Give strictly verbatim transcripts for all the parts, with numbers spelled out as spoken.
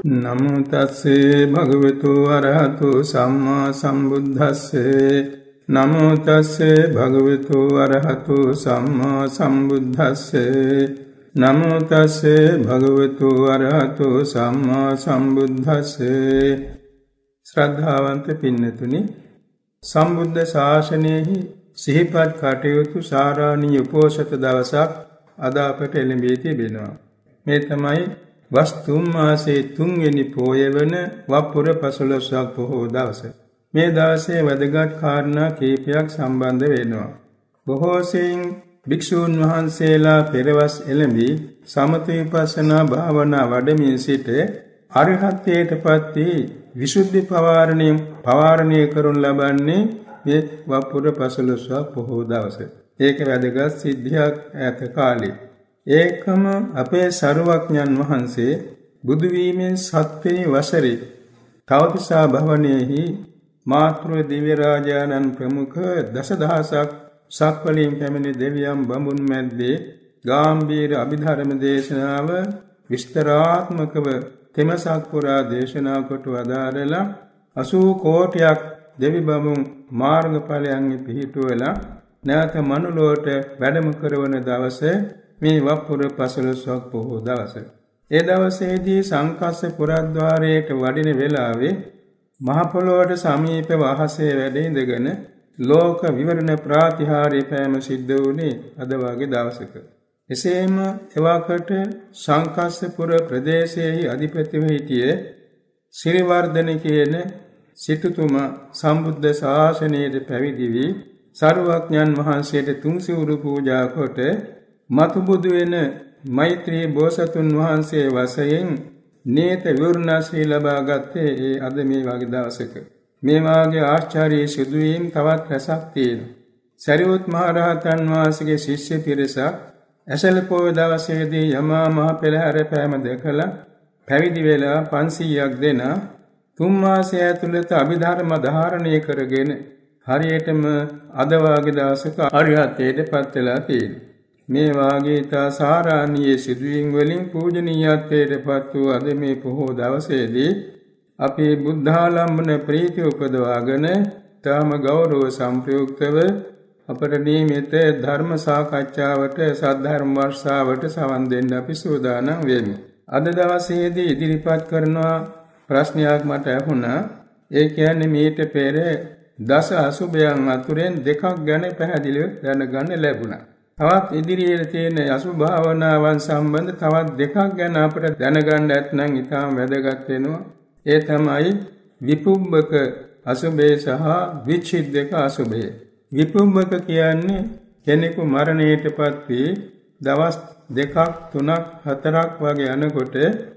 නමෝ තස්සේ භගවතු අරහතු සම්මා සම්බුද්දස්සේ නමෝ තස්සේ භගවතු අරහතු සම්මා සම්බුද්දස්සේ නමෝ තස්සේ භගවතු අරහතු සම්මා සම්බුද්දස්සේ ශ්‍රද්ධාවන්ත පින්නතුනි සම්බුද්ධ ශාසනයෙහි සිහිපත් කටයුතු සාරාණීය උපෝසත දවසක් අද අපට එළඹී තිබෙනවා. මේ තමයි වස්තුම් මාසේ තුන්වෙනි පෝය වන වප්පුර පසළොස්වක පොහෝ දවස. මේ දවසේ වැදගත් කාරණා කීපයක් සම්බන්ධ වෙනවා. බොහෝ සෙයින් භික්ෂූන් වහන්සේලා පෙරවස් එළඹී සමථ විපස්සනා භාවනා වඩමින් සිට අරිහත්ත්වයට පත් වී විසුද්ධි පවාරණය පවාරණය කරනු ලබන්නේ මේ වප්පුර පසළොස්වක පොහෝ දවස. ඒක වැදගත් සිද්ධියක් ඈත කාලේ. ඒකම අපේ සරුවඥන් වහන්සේ බුදු වීමෙන් සත්වෙනි වසරේ තවතිසා භවනයේහි මාතෘ දිව්‍ය රාජානන් ප්‍රමුඛ දසදහසක් සක්වලින් පැමිණි දෙවියන් බඹුන් මැද්දේ ගාම්භීර අභිධර්ම දේශනාව විස්තරාත්මකව තෙමසක් පුරා දේශනා කොට වදාරලා අසූ කෝටියක් දෙවි බඹුන් මාර්ගඵලයන්හි පිහිටුවලා නැවත මනුලොවට වැඩම කරවන දවසේ මේ වප්පුර පසළොස්වක පොහෝ දවස. ඒ දවසේදී සංකස්ස පුරද්වාරයට වඩින වෙලාවේ මහ පොළොවට සමීපව අහසේ වැඩ ඉඳගෙන ලෝක විවරණ ප්‍රාතිහාර්ය පෑම සිද්ධ වුණේ අද වගේ දවසක. එසේම එවකට සංකස්සපුර ප්‍රදේශයේ අධිපතිව හිටියේ සිරිවර්ධන කියන සිටුතුමා සම්බුද්ධ ශාසනයට පැවිදි වී සරුවඥන් වහන්සේට තුන් සිවුරු පූජා කොට මතු බුදු වෙන මෛත්‍රී බෝසතුන් වහන්සේ වශයෙන් නේත විවරණශ්‍රී ලබා ගත්තේ ඒ අද මේ වගේ දවසක. මේ වාගේ ආශ්චර්ය සිදුවීම් තවත් රැසක් තියෙනවා. සරියුත් මහ රහතන් වහන්සේගේ ශිෂ්‍ය පිරිසක් ඇසළ පොය දවසේදී යමා මහ පෙළහැර පෑම දැකලා පැවිදි වෙලා පන්සීයක් දෙනා තුන් මාසය ඇතුළත අභිධර්ම ධාරණය කරගෙන හරියටම අද වාගේ දවසක අරිහත්ත්වයට පත් වෙලා තියෙනවා. මේ වාගේ තා සාරාණීය සිදුවීම් වලින් පූජනීයත්වයට පත් වූ අද මේ පොහෝ දවසේදී අපේ බුද්ධාලම්බන ප්‍රීතිය උපදවාගෙන තාම ගෞරව සම්ප්‍රයුක්තව අපට නියමිත ධර්ම සාකච්ඡාවට සද්ධර්ම වර්ෂාවට සවන් දෙන්න අපි සූදානම් වෙමු. අද දවසේදී ඉදිරිපත් කරන ප්‍රශ්නයක් මට ඇහුණා. ඒ කියන්නේ මීට පෙර දස අසුභයන් අතුරෙන් දෙකක් ගැන පැහැදිලිව දැනගන්න ලැබුණා. තවත් ඉදිරියේ තියෙන අසුභ භාවනාවන් සම්බන්ධ තවත් දෙකක් ගැන අපිට දැනගන්න ඇතනම් ඉතාම වැදගත් වෙනවා. ඒ තමයි විපුම්බක අසුභය සහ විච්ඡිද්දක අසුභය. විපුම්බක කියන්නේ කෙනෙකු මරණයටපත් වී දවස් දෙකක් තුනක් හතරක් වගේ යනකොට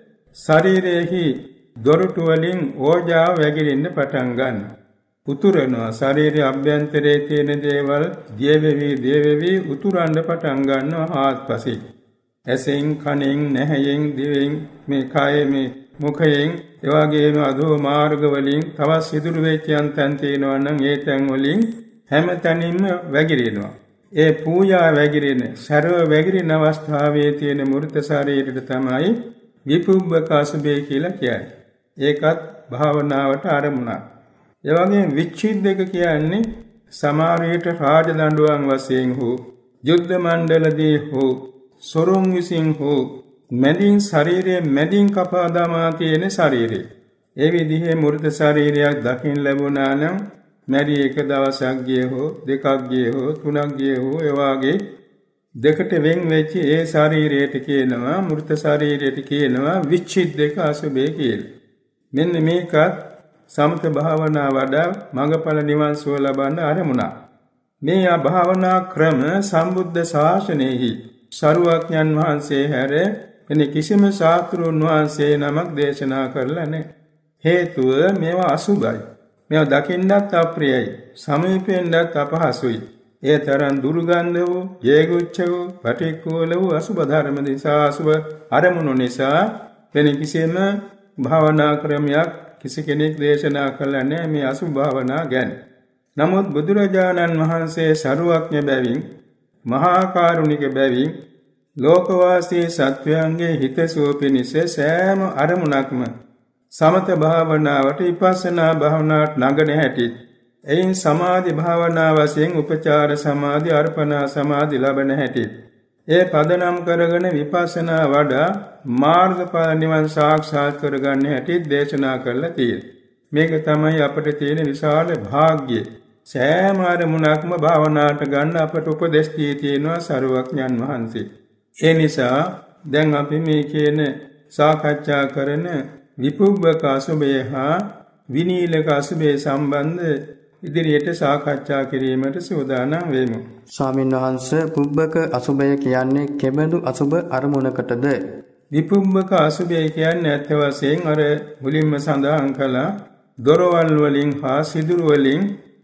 ශරීරයේහි දොරටු වලින් ඕජාව වැగిරෙන්න පටන් ගන්නවා. උතුරනවා. ශරීරයේ අභ්‍යන්තරයේ තියෙන දේවල් දියවෙවි දියවෙවි උතුරන්න පටන් ගන්නවා හාත්පසින්. ඇසෙන් කනෙන් නැහැයෙන් දිවෙන් මේ කයේ මේ මුඛයෙන් එවාගේම අදෝ මාර්ග වලින් තවත් සිදුරු වෙච්ච යන්තම් තියෙනවා නම් ඒ තැන් වලින් හැම තැනින්ම වැగిරෙනවා. ඒ පූජා වැగిරෙන සරව වැగిරෙන අවස්ථාවේ තියෙන මෘත ශරීරයට තමයි විපුම්බක අසුභය කියලා කියන්නේ. ඒකත් භාවනාවට ආරමුණක්. එවගේ විච්ඡිද්දක කියන්නේ සමාරයට රාජදඬුවම් වශයෙන් හෝ යුද්ධ මණ්ඩලදී හෝ සොරුන් විසින් හෝ මැදින් ශරීරයේ මැදින් කපා දමා තියෙන ශරීරය. ඒ විදිහේ මෘත ශරීරයක් දකින්න ලැබුණා නම් මැරි එක දවසක් ගිය හෝ දෙකක් ගිය හෝ තුනක් ගිය හෝ එවාගේ දෙකට වෙන් වෙච්ච ඒ ශරීරයට කියනවා මෘත ශරීරයට කියනවා විච්ඡිද්දක අසුභය කියලා. මෙන්න මේකත් සමත භාවනා වඩා මඟඵල නිවන් සුව ලබන්න ආරමුණක්. මේ භාවනා ක්‍රම සම්බුද්ධ ශාසනයෙහි සරුවඥන් වහන්සේ හැර වෙන කිසිම ශාස්ත්‍රඥ වහන්සේ නමක් දේශනා කරලා නැහැ. හේතුව මේවා අසුභයි. මේවා දකින්නත් අප්‍රියයි. සමීපෙන්නත් අපහසුයි. ඒ තරම් දුර්ගන්ධ වූ, ජේගුච්ඡ වූ, පටික්කුල වූ අසුභ ධර්ම නිසා අසුභ අරමුණු නිසා වෙන කිසිම භාවනා ක්‍රමයක් කිසි කෙනෙක් දේශනා කළා නැහැ මේ අසුභ භාවනා ගැන. නමුත් බුදුරජාණන් වහන්සේ සරුවඥ බැවින් මහා කරුණික බැවින් ලෝකවාසී සත්වයන්ගේ හිතසුව පිණිස සෑම අරමුණක්ම සමත භාවනාවට විපස්සනා භාවනාවට නගන හැටි එයින් සමාධි භාවනා වශයෙන් උපචාර සමාධි අර්පණා සමාධි ලබන හැටි ඒ පදනම් කරගෙන විපස්සනා වඩා මාර්ගඵල නිවන් සාක්ෂාත් කරගන්න හැටි දේශනා කරලා තියෙනවා. මේක තමයි අපිට තියෙන විශාල භාග්‍යය. සෑම අරමුණක්ම භාවනාවට ගන්න අපට උපදෙස් දී තියෙනවා සරුවඥන් වහන්සේ. ඒ නිසා දැන් අපි මේ කියන සාකච්ඡා කරන විපුබ්බක අසුභය හා විනීලක අසුභය සම්බන්ධ ඉදිරියට සාකච්ඡා කිරීමට සූදානම් වෙමු. ස්වාමීන් වහන්සේ පුබ්බක අසුභය කියන්නේ කෙබඳු අසුභ අරමුණකටද? විපුබ්බක අසුභය කියන්නේ ඇත්ත වශයෙන් අර මුලින්ම සඳහන් කළා දොරවල් වලින් හා සිදුරු වලින්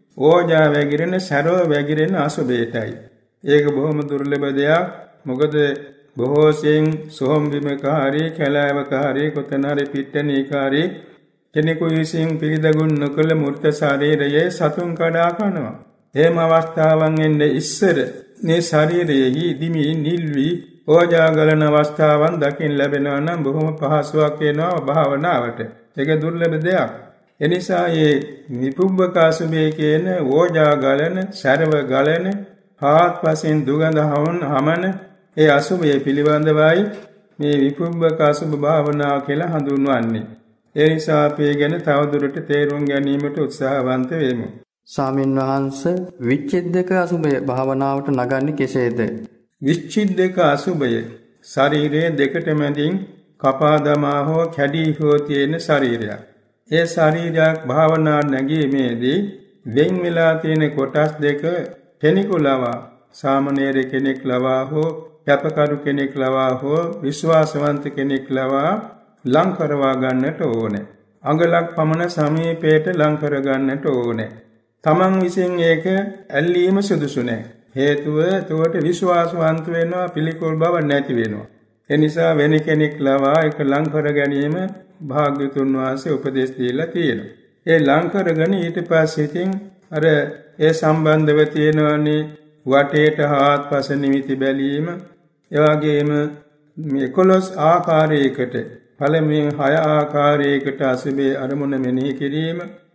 ඕජා වැగిරෙන සරව වැగిරෙන අසුභයටයි. ඒක බොහොම දුර්ලභ දෙයක්. මොකද බොහෝසෙන් සෝම් බිමකාරී කැලෑවකාරී කොතනරි පිට්ටනීකාරී කෙනෙකු විසින් පිළිදගුන් නොකළ මූර්ත ශරීරයේ සතුන් කඩා කනවා. එහෙම අවස්ථාවන් එන්නේ ඉස්සර මේ ශරීරයේ දිමි නිල්වි ඕජා ගලන අවස්ථාවන් දකින් ලැබෙනවා නම් බොහොම පහසුවක් වෙනවා භාවනාවට. ඒක දුර්ලභ දෙයක්. එනිසා මේ විපුබ්බක අසුභය කියන ඕජා ගලන, සරව ගලන, හාත්පසින් දුගඳ හමන ඒ අසුභය පිළිබඳවයි මේ විපුබ්බක අසුභ භාවනාව කියලා හඳුන්වන්නේ. ඒ නිසා අපි ගැන තවදුරට තේරුම් ගැනීමට උත්සාහවන්ත වෙමු. ස්වාමීන් වහන්සේ විච්ඡේදක අසුභය භාවනාවට නගන්නේ කෙසේද? විච්ඡේදක අසුභය ශරීරයේ දෙකට මැදින් කපා දමා හෝ කැඩී හෝ තියෙන ශරීරයක්. ඒ ශරීරයක් භාවනා නැගීමේදී වෙන් වෙලා තියෙන කොටස් දෙක කෙනෙකු ලවා සාමණේර කෙනෙක් ලවා හෝ කැපකරු කෙනෙක් ලවා හෝ විශ්වාසවන්ත කෙනෙක් ලවා ලං කරවා ගන්නට ඕනේ. අඟලක් පමණ සමීපයට ලං කර ගන්නට ඕනේ. තමන් විසින් ඒක ඇල්ලීම සුදුසු නැහැ. හේතුව එතකොට විශ්වාසවන්ත වෙනවා, පිළිකුල් බව නැති වෙනවා. ඒ නිසා වෙන කෙනෙක් ලවා ඒක ලං කර ගැනීම භාග්‍යතුන් වහන්සේ උපදෙස් දීලා තියෙනවා. ඒ ලං කරගෙන ඊට පස්සේ ඉතින් අර ඒ සම්බන්ධව තියෙනවනේ වටේට හාත්පස නිමිති බැලීම, ඒ වගේම මේ එකොළොස් ආකාරයකට පළමුවෙන් හය ආකාරයකට අසුභේ අරමුණ මෙනෙහි කිරීම,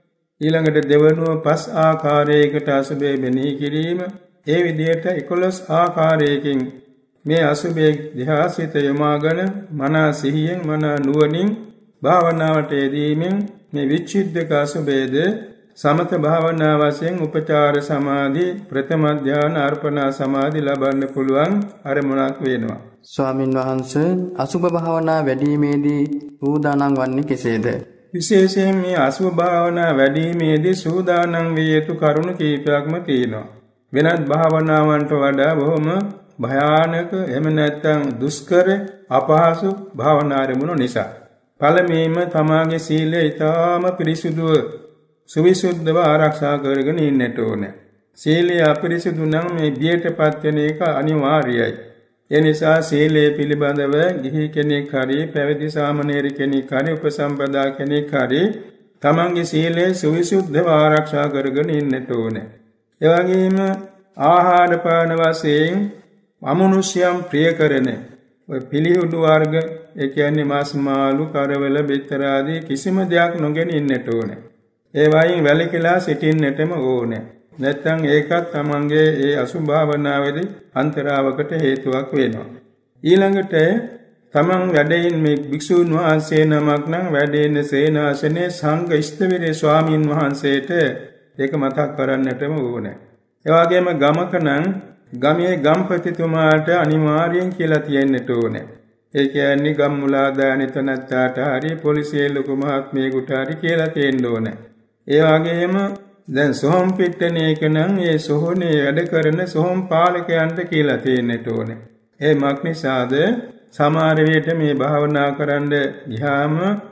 ඊළඟට දෙවනුව පස් ආකාරයකට අසුභේ මෙනෙහි කිරීම, ඒ විදිහට එකොළොස් ආකාරයකින් මේ අසුභේ දිහා සිත යොමාගෙන මනා සිහියෙන් මනා නුවණින් භාවනාවට යෙදීමෙන් මේ විච්ඡිද්දක අසුභේද සමත භාවනා වශයෙන් උපචාර සමාධි, ප්‍රථම ධ්‍යාන, අර්පණා සමාධි ලබන්න පුළුවන් අරමුණක් වෙනවා. ස්වාමින් වහන්සේ අසුභ භාවනා වැඩිීමේදී සූදානම් වන්නේ කෙසේද? විශේෂයෙන් මේ අසුභ භාවනා වැඩිීමේදී සූදානම් විය යුතු කරුණු කීපයක්ම තියෙනවා. වෙනත් භාවනාවන්ට වඩා බොහොම භයානක එහෙම නැත්නම් දුෂ්කර අපහසු භාවනා අරමුණු නිසා. පළමුවෙන්ම තමාගේ සීලය ඊටාම පිරිසුදුව සුවිසුද්ධව ආරක්ෂා කරගෙන ඉන්නට ඕනේ. සීලය අපිරිසුදු නම් මේ බියටපත් වෙන එක අනිවාර්යයි. ඒ නිසා සීලය පිළිබඳව ගිහි කෙනෙක් හරි පැවිදි සාමණේර කෙනෙක් හරි උපසම්පදා කෙනෙක් හරි තමන්ගේ සීලය සුවිසුද්ධව ආරක්ෂා කරගෙන ඉන්නට ඕනේ. ඒ වගේම ආහාර පාන වශයෙන් අමනුෂ්‍යයන් ප්‍රිය කරන ඔය පිළිහුඩු වර්ග, ඒ කියන්නේ මාස් මාළු, කරවල, බෙත්තර ආදී කිසිම දෙයක් නොගෙන ඉන්නට ඕනේ. ඒ වයින් වැළකීලා සිටින්නටම ඕනේ. නැත්නම් ඒකත් තමන්ගේ ඒ අසුභ භාවනාවේදී අන්තරාවකට හේතුවක් වෙනවා. ඊළඟට තමන් වැඩින් මේ භික්ෂුන් වහන්සේ නමක් නම් වැඩෙන සේනාසනේ සංඝ ඉස්තවිරේ ස්වාමින් වහන්සේට ඒක මතක් කරන්නටම ඕනේ. ඒ වගේම ගමක නම් ගමේ ගම්පතිතුමාට අනිවාර්යෙන් කියලා තියෙන්නට ඕනේ. ඒ කියන්නේ ගම්මුලා දානිතනත්තාට හරි පොලිසිය ලොකු මහත්මයෙකුට හරි කියලා තියෙන්න ඕනේ. ඒ වගේම දැන් සොහොන් පිට්ටනේක නම් ඒ සොහොනේ වැඩ කරන සොහොන් පාලකයන්ට කියලා තියෙන්නට ඕනේ. ඒ මක්නිසාද සමහර විට මේ භාවනා කරන්න ගියාම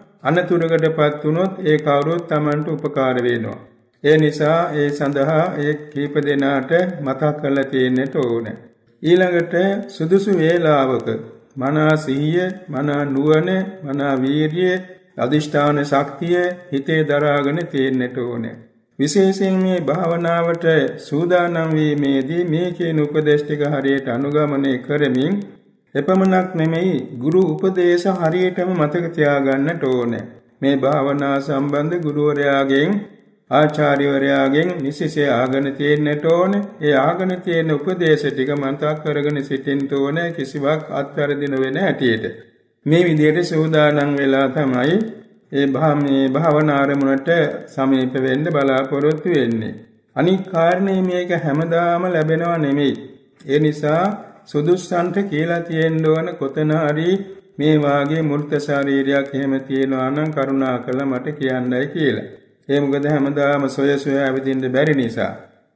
අනතුරකටපත් වුණොත් ඒ කවුරුත් Tamanට උපකාර වෙනවා. ඒ නිසා ඒ සඳහා ඒ කීප දෙනාට මතක් කරලා තියෙන්නට ඕනේ. ඊළඟට සුදුසු වේලාවක මනා සිහිය, මනා නුවණ, මනා වීරිය, අධිෂ්ඨාන ශක්තිය හිතේ දරාගෙන තියෙන්නට ඕනේ. විශේෂයෙන් මේ භාවනාවට සූදානම් වීමේදී මේ කියන උපදේශ ටික හරියට අනුගමනය කරමින් එපමණක් නෙමෙයි ගුරු උපදේශ හරියටම මතක තියාගන්නට ඕනේ. මේ භාවනා සම්බන්ධ ගුරුවරයාගෙන් ආචාර්යවරයාගෙන් නිසිසේ ආගෙන තියෙන්නට ඕනේ. ඒ ආගෙන තියෙන උපදේශ ටික මතක් කරගෙන සිටින්න ඕනේ කිසිවක් අත්වැරදි නොවන හැටියට. මේ විදිහට සූදානම් වෙලා තමයි ඒ භාමයේ භාවනා ආරමුණට සමීප වෙන්න බලාපොරොත්තු වෙන්නේ. අනික් කාරණේ මේක හැමදාම ලැබෙනව නෙමෙයි. ඒ නිසා සුදුස්සන්ට කියලා තියෙන්න ඕන කොතන හරි මේ වාගේ මූර්ත ශරීරයක් එහෙම තියෙනවා නම් කරුණාකරලා මට කියන්නයි කියලා. ඒ මොකද හැමදාම සොය සොයා ඇවිදින්න බැරි නිසා.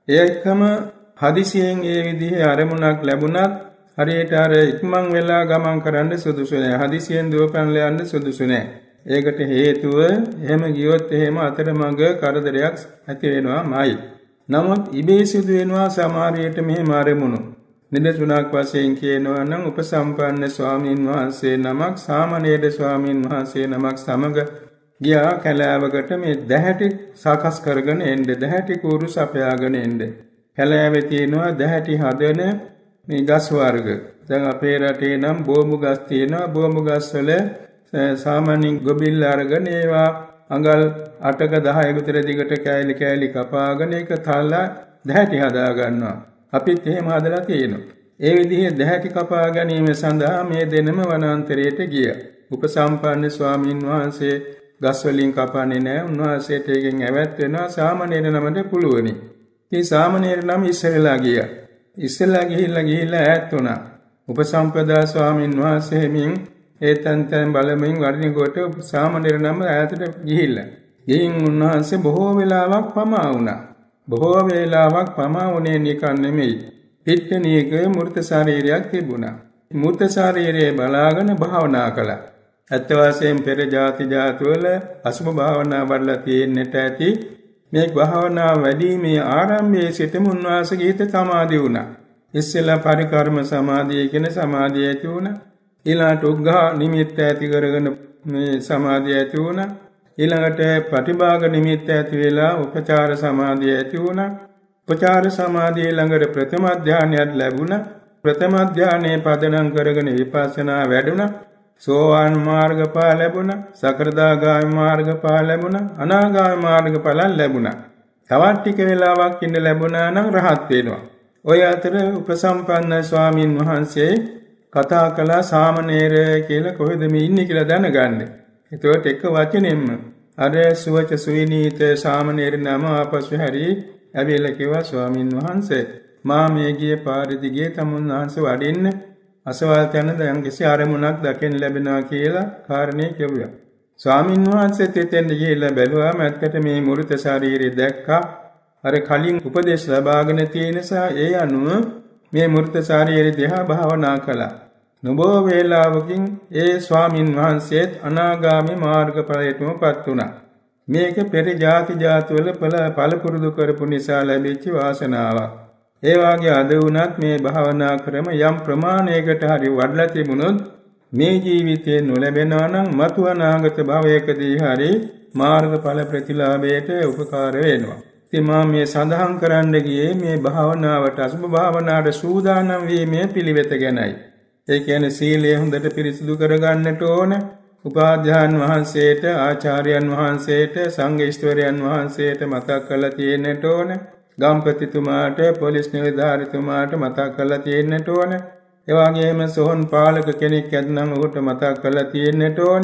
ඒකම හදිසියෙන් ඒ විදිහේ අරමුණක් ලැබුණත් හරියට අර ඉක්මන් වෙලා ගමන් කරන්න සුදුසු නැහැ. හදිසියෙන් දුවපැනලා යන්න සුදුසු නැහැ. ඒකට හේතුව එහෙම ගියොත් එහෙම අතරමඟ කරදරයක් ඇති වෙනවාමයි. නමුත් ඉබේ සිදු වෙනවා සමහරවිට මෙහෙම අරමුණු. නිදසුණක් වශයෙන් කියනවා නම් උපසම්පන්න ස්වාමින් වහන්සේ නමක් සාමණේර ස්වාමින් වහන්සේ නමක් සමග ගියා කැලෑවකට මේ දැහැටි සකස් කරගෙන එන්න දැහැටි කූරු සපයාගෙන එන්න. කැලෑවේ තියෙනවා දැහැටි හදන මේ ගස් වර්ග. දැන් අපේ රටේ නම් බෝමු ගස් තියෙනවා. බෝමු ගස් වල සාමාන්‍යයෙන් ගොබිල් අරගෙන ඒවා අඟල් අටක දහයක විතර දිගට කෑලි කෑලි කපාගෙන ඒක තල්ලා දැහැටි හදා ගන්නවා. අපිත් එහෙම හදලා තියෙනවා. ඒ විදිහේ දැහැටි කපා ගැනීම සඳහා මේ දෙනම වනාන්තරයට ගියා. උපසම්පන්න ස්වාමින් වහන්සේ ගස් වලින් කපන්නේ නැහැ. උන්වහන්සේට එකෙන් ඇවැත් වෙනවා සාමණේර නමට පුළුවනි. ඉතින් සාමණේර නම ඉස්සෙල්ලා ගියා. ඉස්සෙල්ලා ගිහිල්ලා ගිහිල්ලා ඈත් වුණා. උපසම්පදා ස්වාමින් වහන්සේ මින් ඒ තන් තන් බලමින් වඩින කොට සාමණේර නම ඈතට ගිහිල්ලා. ගිහින් උන්වහන්සේ බොහෝ වෙලාවක් පමා වුණා. බොහෝ වේලාවක් පමා වුණේ නිකන් නෙමෙයි. පිට්ටනියක මූර්ත ශරීරයක් තිබුණා. මූර්ත ශරීරයේ බලාගෙන භාවනා කළා. ඇත්ත වශයෙන්ම පෙර ಜಾති ಜಾතිවල අසුභ භාවනා වඩලා තියෙන්නට ඇති. මේ භාවනා වැඩිමේ ආරම්භයේ සිටම උන්වහන්සේගේ හිත සමාධි වුණා. ඉස්සෙල්ලා පරිකර්ම සමාධිය කියන සමාධිය ඇති වුණා. ඊළඟට උග්ඝා නිමිත්ත ඇති කරගෙන මේ සමාධිය ඇති වුණා. ඊළඟට ප්‍රතිභාග නිමිත්ත ඇති වෙලා උපචාර සමාධිය ඇති වුණා. උපචාර සමාධිය ළඟට ප්‍රථම ධානයක් ලැබුණා. ප්‍රථම ධානයේ පදනම් කරගෙන විපස්සනා වැඩුණා. සෝවාන් මාර්ගඵල ලැබුණා. සකෘදාගාමී මාර්ගඵල ලැබුණා. අනාගාමී මාර්ගඵල ලැබුණා. තවත් ටික වෙලාවක් ඉන්න ලැබුණා නම් රහත් වෙනවා. ඔය අතර උපසම්පන්න ස්වාමින් වහන්සේ කතා කළා සාමණේර කියලා කොහෙද මේ ඉන්නේ කියලා දැනගන්න. එතකොට එක වචනෙන්ම අර සුවච සුවිනීත සාමණේර නම ආපසු හැරි ඇවිල්ලා කිව්වා ස්වාමින් වහන්සේ මා මේ ගියේ පාරදී ගියේ තමුන් වහන්සේ වඩින්න අසවල් තැන දැන් කිසි අරමුණක් දකින්න ලැබෙනවා කියලා කාරණේ කිව්වා. ස්වාමින් වහන්සේත් එතෙන් ගිහිල්ලා බැලුවා මැත්තට මේ මූර්ත ශරීරය දැක්කා. අර කලින් උපදේශ ලබාගෙන තියෙන නිසා ඒ අනුව මේ මූර්ත ශරීරය දිහා භාවනා කළා. නොබෝ වේලාවකින් ඒ ස්වාමින් වහන්සේත් අනාගාමී මාර්ගඵලයටමපත් වුණා. මේක පෙර ಜಾති ಜಾතිවල පළ පුරුදු කරපු නිසා ලැබිච්ච වාසනාවක්. ඒ වාගේ අද වුණත් මේ භාවනා ක්‍රම යම් ප්‍රමාණයකට හරි වඩලා තිබුණොත් මේ ජීවිතේ නොලැබෙනවා නම් මතු අනාගත භවයකදී හරි මාර්ගඵල ප්‍රතිලාභයට උපකාර වෙනවා. ඉතින් මා මේ සඳහන් කරන්න ගියේ මේ භාවනාවට අසුභ භාවනාවට සූදානම් වීමේ පිළිවෙත ගැනයි. ඒ කියන්නේ සීලය හොඳට පිරිසිදු කරගන්නට ඕන. උපාධ්‍යාන් වහන්සේට, ආචාර්යයන් වහන්සේට, සංඝේශ්වරයන් වහන්සේට මතක් කරලා තියෙන්නට ඕන. ගම්පතිතුමාට, පොලිස් නිලධාරිතුමාට මතක් කරලා තියෙන්නට ඕන. ඒ වගේම සෝහන් පාලක කෙනෙක් ඇත්නම් ඔහුට මතක් කරලා තියෙන්නට ඕන.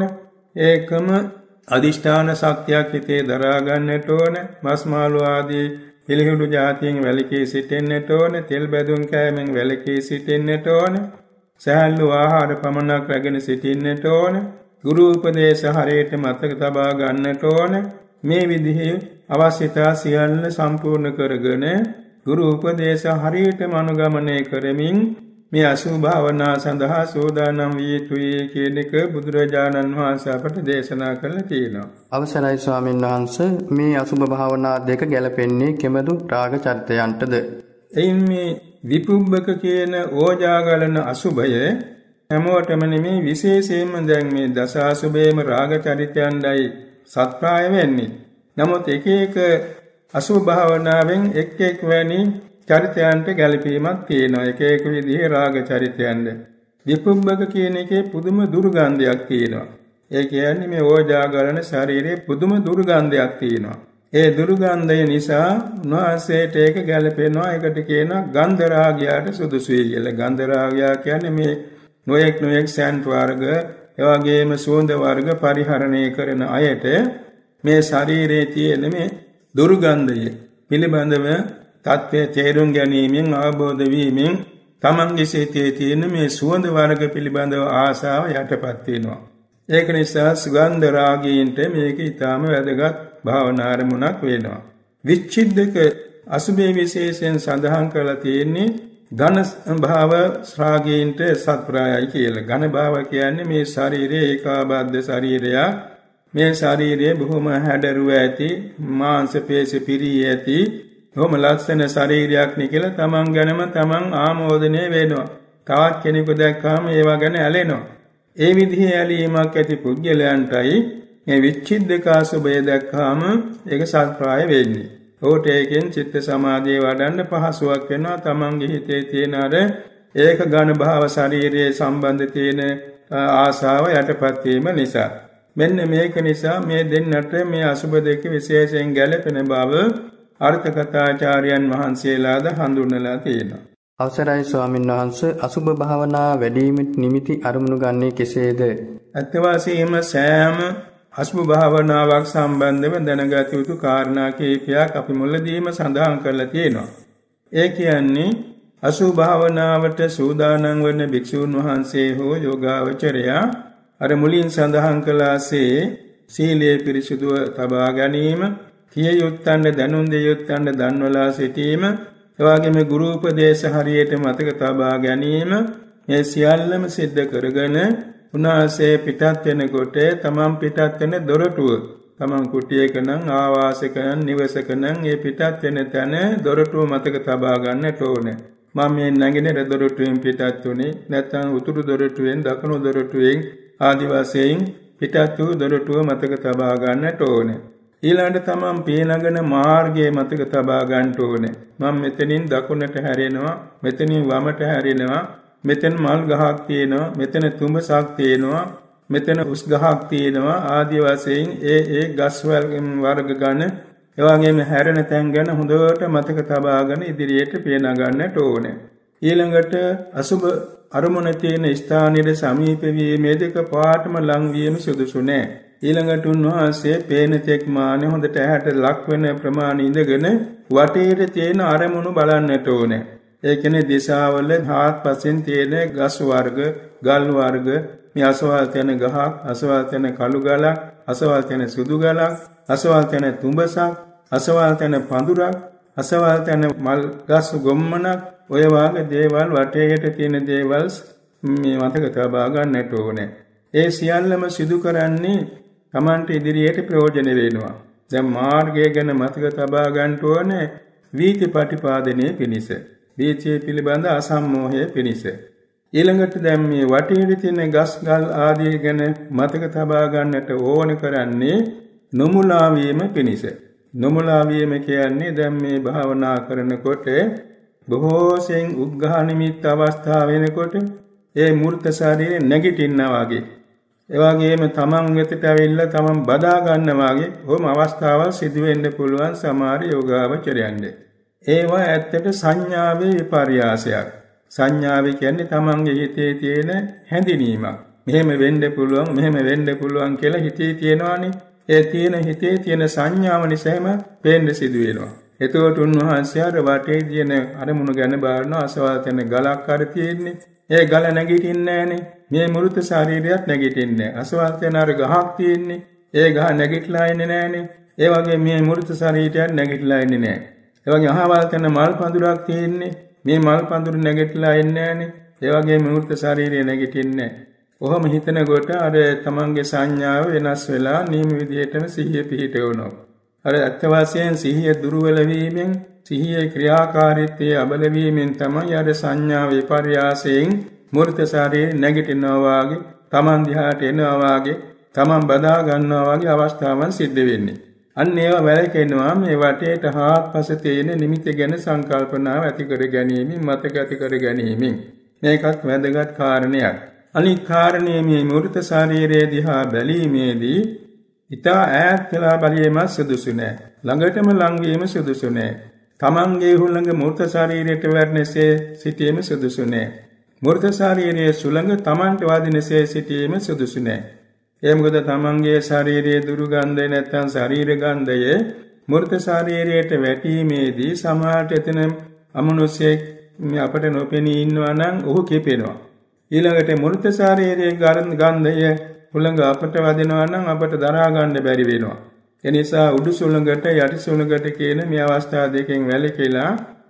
ඒකම අදිෂ්ඨාන ශක්තියක් හිතේ දරා ගන්නට ඕන. මස් මාළු ආදී පිළිහිඩු જાතියෙන් වැළකී සිටින්නට ඕන. තෙල් බැදුම් කෑමෙන් වැළකී සිටින්නට ඕන. සෑහළු ආහාර පමණක් රැගෙන සිටින්නට ඕන. ගුරු උපදේශ හරියට මතක තබා ගන්නට ඕන. මේ විදිහේ අවශ්‍යතා සියල්ල සම්පූර්ණ කරගෙන ගුරු උපදේශ හරියටම අනුගමනය කරමින් මේ අසුභ භාවනා සඳහා සෝදානම් විය යුතුයි කියන එක බුදුරජාණන් වහන්සේ අපට දේශනා කළා තියෙනවා. අවසරයි ස්වාමීන් වහන්සේ මේ අසුභ භාවනා දෙක ගැලපෙන්නේ කෙබඳු රාග චරිතයන්ටද? එයින් මේ විපුබ්බක කියන ඕජාගලන අසුභය හැමෝටම නෙමේ විශේෂයෙන්ම දැන් මේ දස අසුභේම රාග චරිතයන්ඩයි සත්‍යාය වෙන්නේ. නමුත් එක එක අසුභ භාවනාවෙන් එක් එක් වැනි චරිතයන්ට ගැලපීමක් තියෙනවා. එක එක විදිහේ රාග චරිතයන්ද. විපුබ්බක කියන එකේ පුදුම දුර්ගන්ධයක් තියෙනවා. ඒ කියන්නේ මේ ඕජා ගලන ශරීරයේ පුදුම දුර්ගන්ධයක් තියෙනවා. ඒ දුර්ගන්ධය නිසා උන්වහන්සේට ඒක ගැළපෙනවා. ඒකට කියනවා ගන්ධ රාගයට සුදුසුයි කියලා. ගන්ධ රාගය කියන්නේ මේ නොයෙක් නොයෙක් සෑන්ට් වර්ග, එවාගේම සුවඳ වර්ග පරිහරණය කරන අයට මේ ශරීරයේ තියෙන මේ දුර්ගන්ධය පිළිබඳව තත්ත්වයේ තේරුම් ගැනීමෙන් අවබෝධ වීමෙන් තමන්ගේ සිතේ තියෙන මේ සුවඳ වර්ග පිළිබඳව ආසාව යටපත් වෙනවා. ඒක නිසා සුගන්ධ රාගීන්ට මේක ඊටාම වැදගත් භාවනා අරමුණක් වෙනවා. විච්ඡිද්දක අසුභේ විශේෂයෙන් සඳහන් කරලා තියෙන්නේ ඝන භාව ශ්‍රාගීන්ට සත්ප්‍රායයි කියලා. ඝන භාව කියන්නේ මේ ශරීරයේ ඒකාබද්ධ ශරීරයක්. මේ ශරීරයේ බොහොම හැඩරුව ඇති, මාංශ පේශි පිරී ඇති, බොහොම ලස්සන ශරීරයක් නේ කියලා තමන් ගැනම තමන් ආමෝදනය වෙනවා. තවත් කෙනෙකු දැක්කම ඒවා ගැන ඇලෙනවා. ඒ විදිහේ ඇලීමක් ඇති පුද්ගලයන්ටයි මේ විච්ඡිද්දක අසුභය දැක්කම ඒක සත්ප්‍රාය වෙන්නේ. ඕට ඒකෙන් චිත්ත සමාධිය වඩන්න පහසුවක් වෙනවා. තමන්ගේ හිතේ තියෙන අර ඒක ඝන භාව ශරීරයේ සම්බන්ධ තියෙන ආසාව යටපත් වීම නිසා. මෙන්න මේක නිසා මේ දෙන්නට මේ අසුභ දෙක විශේෂයෙන් ගැළපෙන බව අර්ථ කථාචාර්යයන් වහන්සේලාද හඳුන්වලා තියෙනවා. අවසරයි ස්වාමීන් වහන්සේ, අසුභ භාවනා වැඩිමිට නිමිති අරමුණු ගන්නේ කෙසේද? අත්වාසීම සෑම අසුභ භාවනාවක් සම්බන්ධව දැනගත යුතු කාරණා කිහිපයක් අපි මුලදීම සඳහන් කරලා තියෙනවා. ඒ කියන්නේ අසුභ භාවනාවට සූදානම් වන භික්ෂුන් වහන්සේ හෝ යෝගාවචරයා අර මුලින් සඳහන් කළාසේ සීලයේ පිරිසුදුව තබා ගැනීම, කිය යුත්තන්ට දැනුම් දෙය යුත්තන්ට දන්වලා සිටීම, එවාගෙම ගුරු උපදේශ හරියට මතක තබා ගැනීම, මේ සියල්ලම සිද්ධ කරගෙන උන්වහන්සේ පිටත් වෙනකොට තමන් පිටත් වෙන දොරටුව, තමන් කුටියක නම් ආවාසයක නම් නිවසක නම් ඒ පිටත් වෙන තැන දොරටුව මතක තබා ගන්නට ඕනේ. මම මේ නැගිනේර දොරටුවෙන් පිටත් වුණේ, නැත්නම් උතුරු දොරටුවෙන්, දකුණු දොරටුවෙන් ආදි වශයෙන් පිටත් වූ දොරටුව මතක තබා ගන්නට ඕනේ. ඊළඟට තමන් පියනගෙන මාර්ගයේ මතක තබා ගන්නට ඕනේ. මම මෙතනින් දකුණට හැරෙනවා, මෙතනින් වමට හැරෙනවා, මෙතන මල් ගහක් තියෙනවා, මෙතන තුඹසක් තියෙනවා, මෙතන උස් ගහක් තියෙනවා ආදි වශයෙන් ඒ ඒ ගස් වර්ග ගන්න, එවාගෙම හැරෙන තැන් ගැන හොඳට මතක තබාගෙන ඉදිරියට පියන ගන්නට ඕනේ. ඊළඟට අසුභ අරමුණ තියෙන ස්ථානයේ සමීප වීමේ දෙක පාටම ලං වීම සුදුසු නෑ. ඊළඟට උන්වහන්සේ පේන තෙක් මානෙ හොඳට ඇහැට ලක් වෙන ප්‍රමාණය ඉඳගෙන වටේට තියෙන අරමුණු බලන්නට ඕනේ. ඒ කියන්නේ දිශාවල හාත්පසින් තියෙන ගස් වර්ග, ගල් වර්ග, මේ අසවල් තැන ගහක්, අසවල් තැන කළු ගලක්, අසවල් තැන සුදු ගලක්, අසවල් තැන තුඹසක්, අසවල් තැන පඳුරක්, අසවල් තැන මල් ගස් ගොම්මනක්, ඔය වාගේ දේවල් වටේට තියෙන දේවල් මේ මතක තබා ගන්නට ඕනේ. ඒ සියල්ලම සිදු කරන්නේ තමන්ට ඉදිරියට ප්‍රයෝජන වෙනවා. දැන් මාර්ගය ගැන මතක තබා ගන්න ඕනේ වීති ප්‍රතිපාදනයේ පිණිස. වීතිය පිළිබඳ අසම්මෝහය පිණිස. ඊළඟට දැන් මේ වටේට තියෙන ගස් ගල් ආදී ගැන මතක තබා ගන්නට ඕන කරන්නේ නොමුලා වීම පිණිස. නොමුලා වීම කියන්නේ දැන් මේ භාවනා කරනකොට බොහෝසෙන් උග්ඝා නිමිත්ත අවස්ථාව වෙනකොට ඒ මූර්ත ශරීරය නැගිටිනවා වගේ, එවාගෙම තමන් වෙතට ඇවිල්ලා තමන් බදා ගන්නවා වගේ කොහොම අවස්ථාවල් සිදු වෙන්න පුළුවන් සමහර යෝගාවචරයන්ට. ඒවා ඇත්තට සංඥාවේ විපර්යාසයක්. සංඥාව කියන්නේ තමන්ගේ හිතේ තියෙන හැඳිනීමක්. මෙහෙම වෙන්න පුළුවන්, මෙහෙම වෙන්න පුළුවන් කියලා හිතේ තියෙනවානේ. ඒ තියෙන හිතේ තියෙන සංඥාව නිසාම පේන්න සිදු වෙනවා. එතකොට උන්වහන්සේ අර වටේ තියෙන අරමුණු ගැන බලනවා. අසවල් තැන ගලක් අර තියෙන්නේ. ඒ ගල නැගිටින්නේ නැහනේ. මේ මෘත ශරීරයක් නැගිටින්නේ නැහැ. අසවල් තැන අර ගහක් තියෙන්නේ. ඒ ගහ නැගිටලා ඉන්නේ නැහනේ. ඒ වගේ මේ මෘත ශරීරයක් නැගිටලා ඉන්නේ නැහැ. ඒ වගේ අහවල් තැන මල් පඳුරක් තියෙන්නේ. මේ මල් පඳුර නැගිටලා ඉන්නේ නැහනේ. ඒ වගේ මෘත ශරීරය නැගිටින්නේ නැහැ. කොහොම හිතනකොට අර තමන්ගේ සංඥාව වෙනස් වෙලා නියම විදිහටම සිහිය පිහිටවනවා. අර අත්ත වශයෙන් සිහිය දුර්වල වීමෙන්, සිහියේ ක්‍රියාකාරීත්වයේ අබල වීමෙන් තමයි අර සංඥා විපර්යාසයෙන් මූර්ත ශරීරය නැගිටිනවා වාගේ, තමන් දිහාට එනවා වාගේ, තමන් බදා ගන්නවා වාගේ අවස්ථාවන් සිද්ධ වෙන්නේ. අන්න ඒවා වැළකෙනවා මේ වටේට හාත්පස තියෙන නිමිති ගැන සංකල්පනාව ඇති කර ගැනීමෙන්, මතක ඇති කර ගැනීමෙන්. මේකත් වැදගත් කාරණයක්. අනික් කාරණේ මේ මූර්ත ශරීරයේ දිහා බැලීමේදී ඊතා ඈත් වෙලා බැලීම සුදුසු නෑ. ළඟටම ලං වීම සුදුසු නෑ. තමන්ගේ හුළඟ මූර්ත ශරීරයට වැටෙනසේ සිටීම සුදුසු නෑ. මූර්ත ශරීරයේ සුළඟ තමන්ට වදිනසේ සිටීම සුදුසු නෑ. ඒ මොකද තමන්ගේ ශරීරයේ දුර්ගන්ධය නැත්නම් ශරීර ගන්ධය මූර්ත ශරීරයට වැටීමේදී සමාහට එතන අමනුෂ්‍යෙක් අපට නොපෙනී ඉන්නවා නම් ඔහු කිපෙනවා. ඊළඟට මූර්ත ශරීරයේ ගන්ධය හුළඟ අපට වදිනවා නම් අපට දරා ගන්න බැරි වෙනවා. ඒ නිසා උඩු සුළඟට යටි සුළඟට කියන මේ අවස්ථා දෙකෙන් වැළකීලා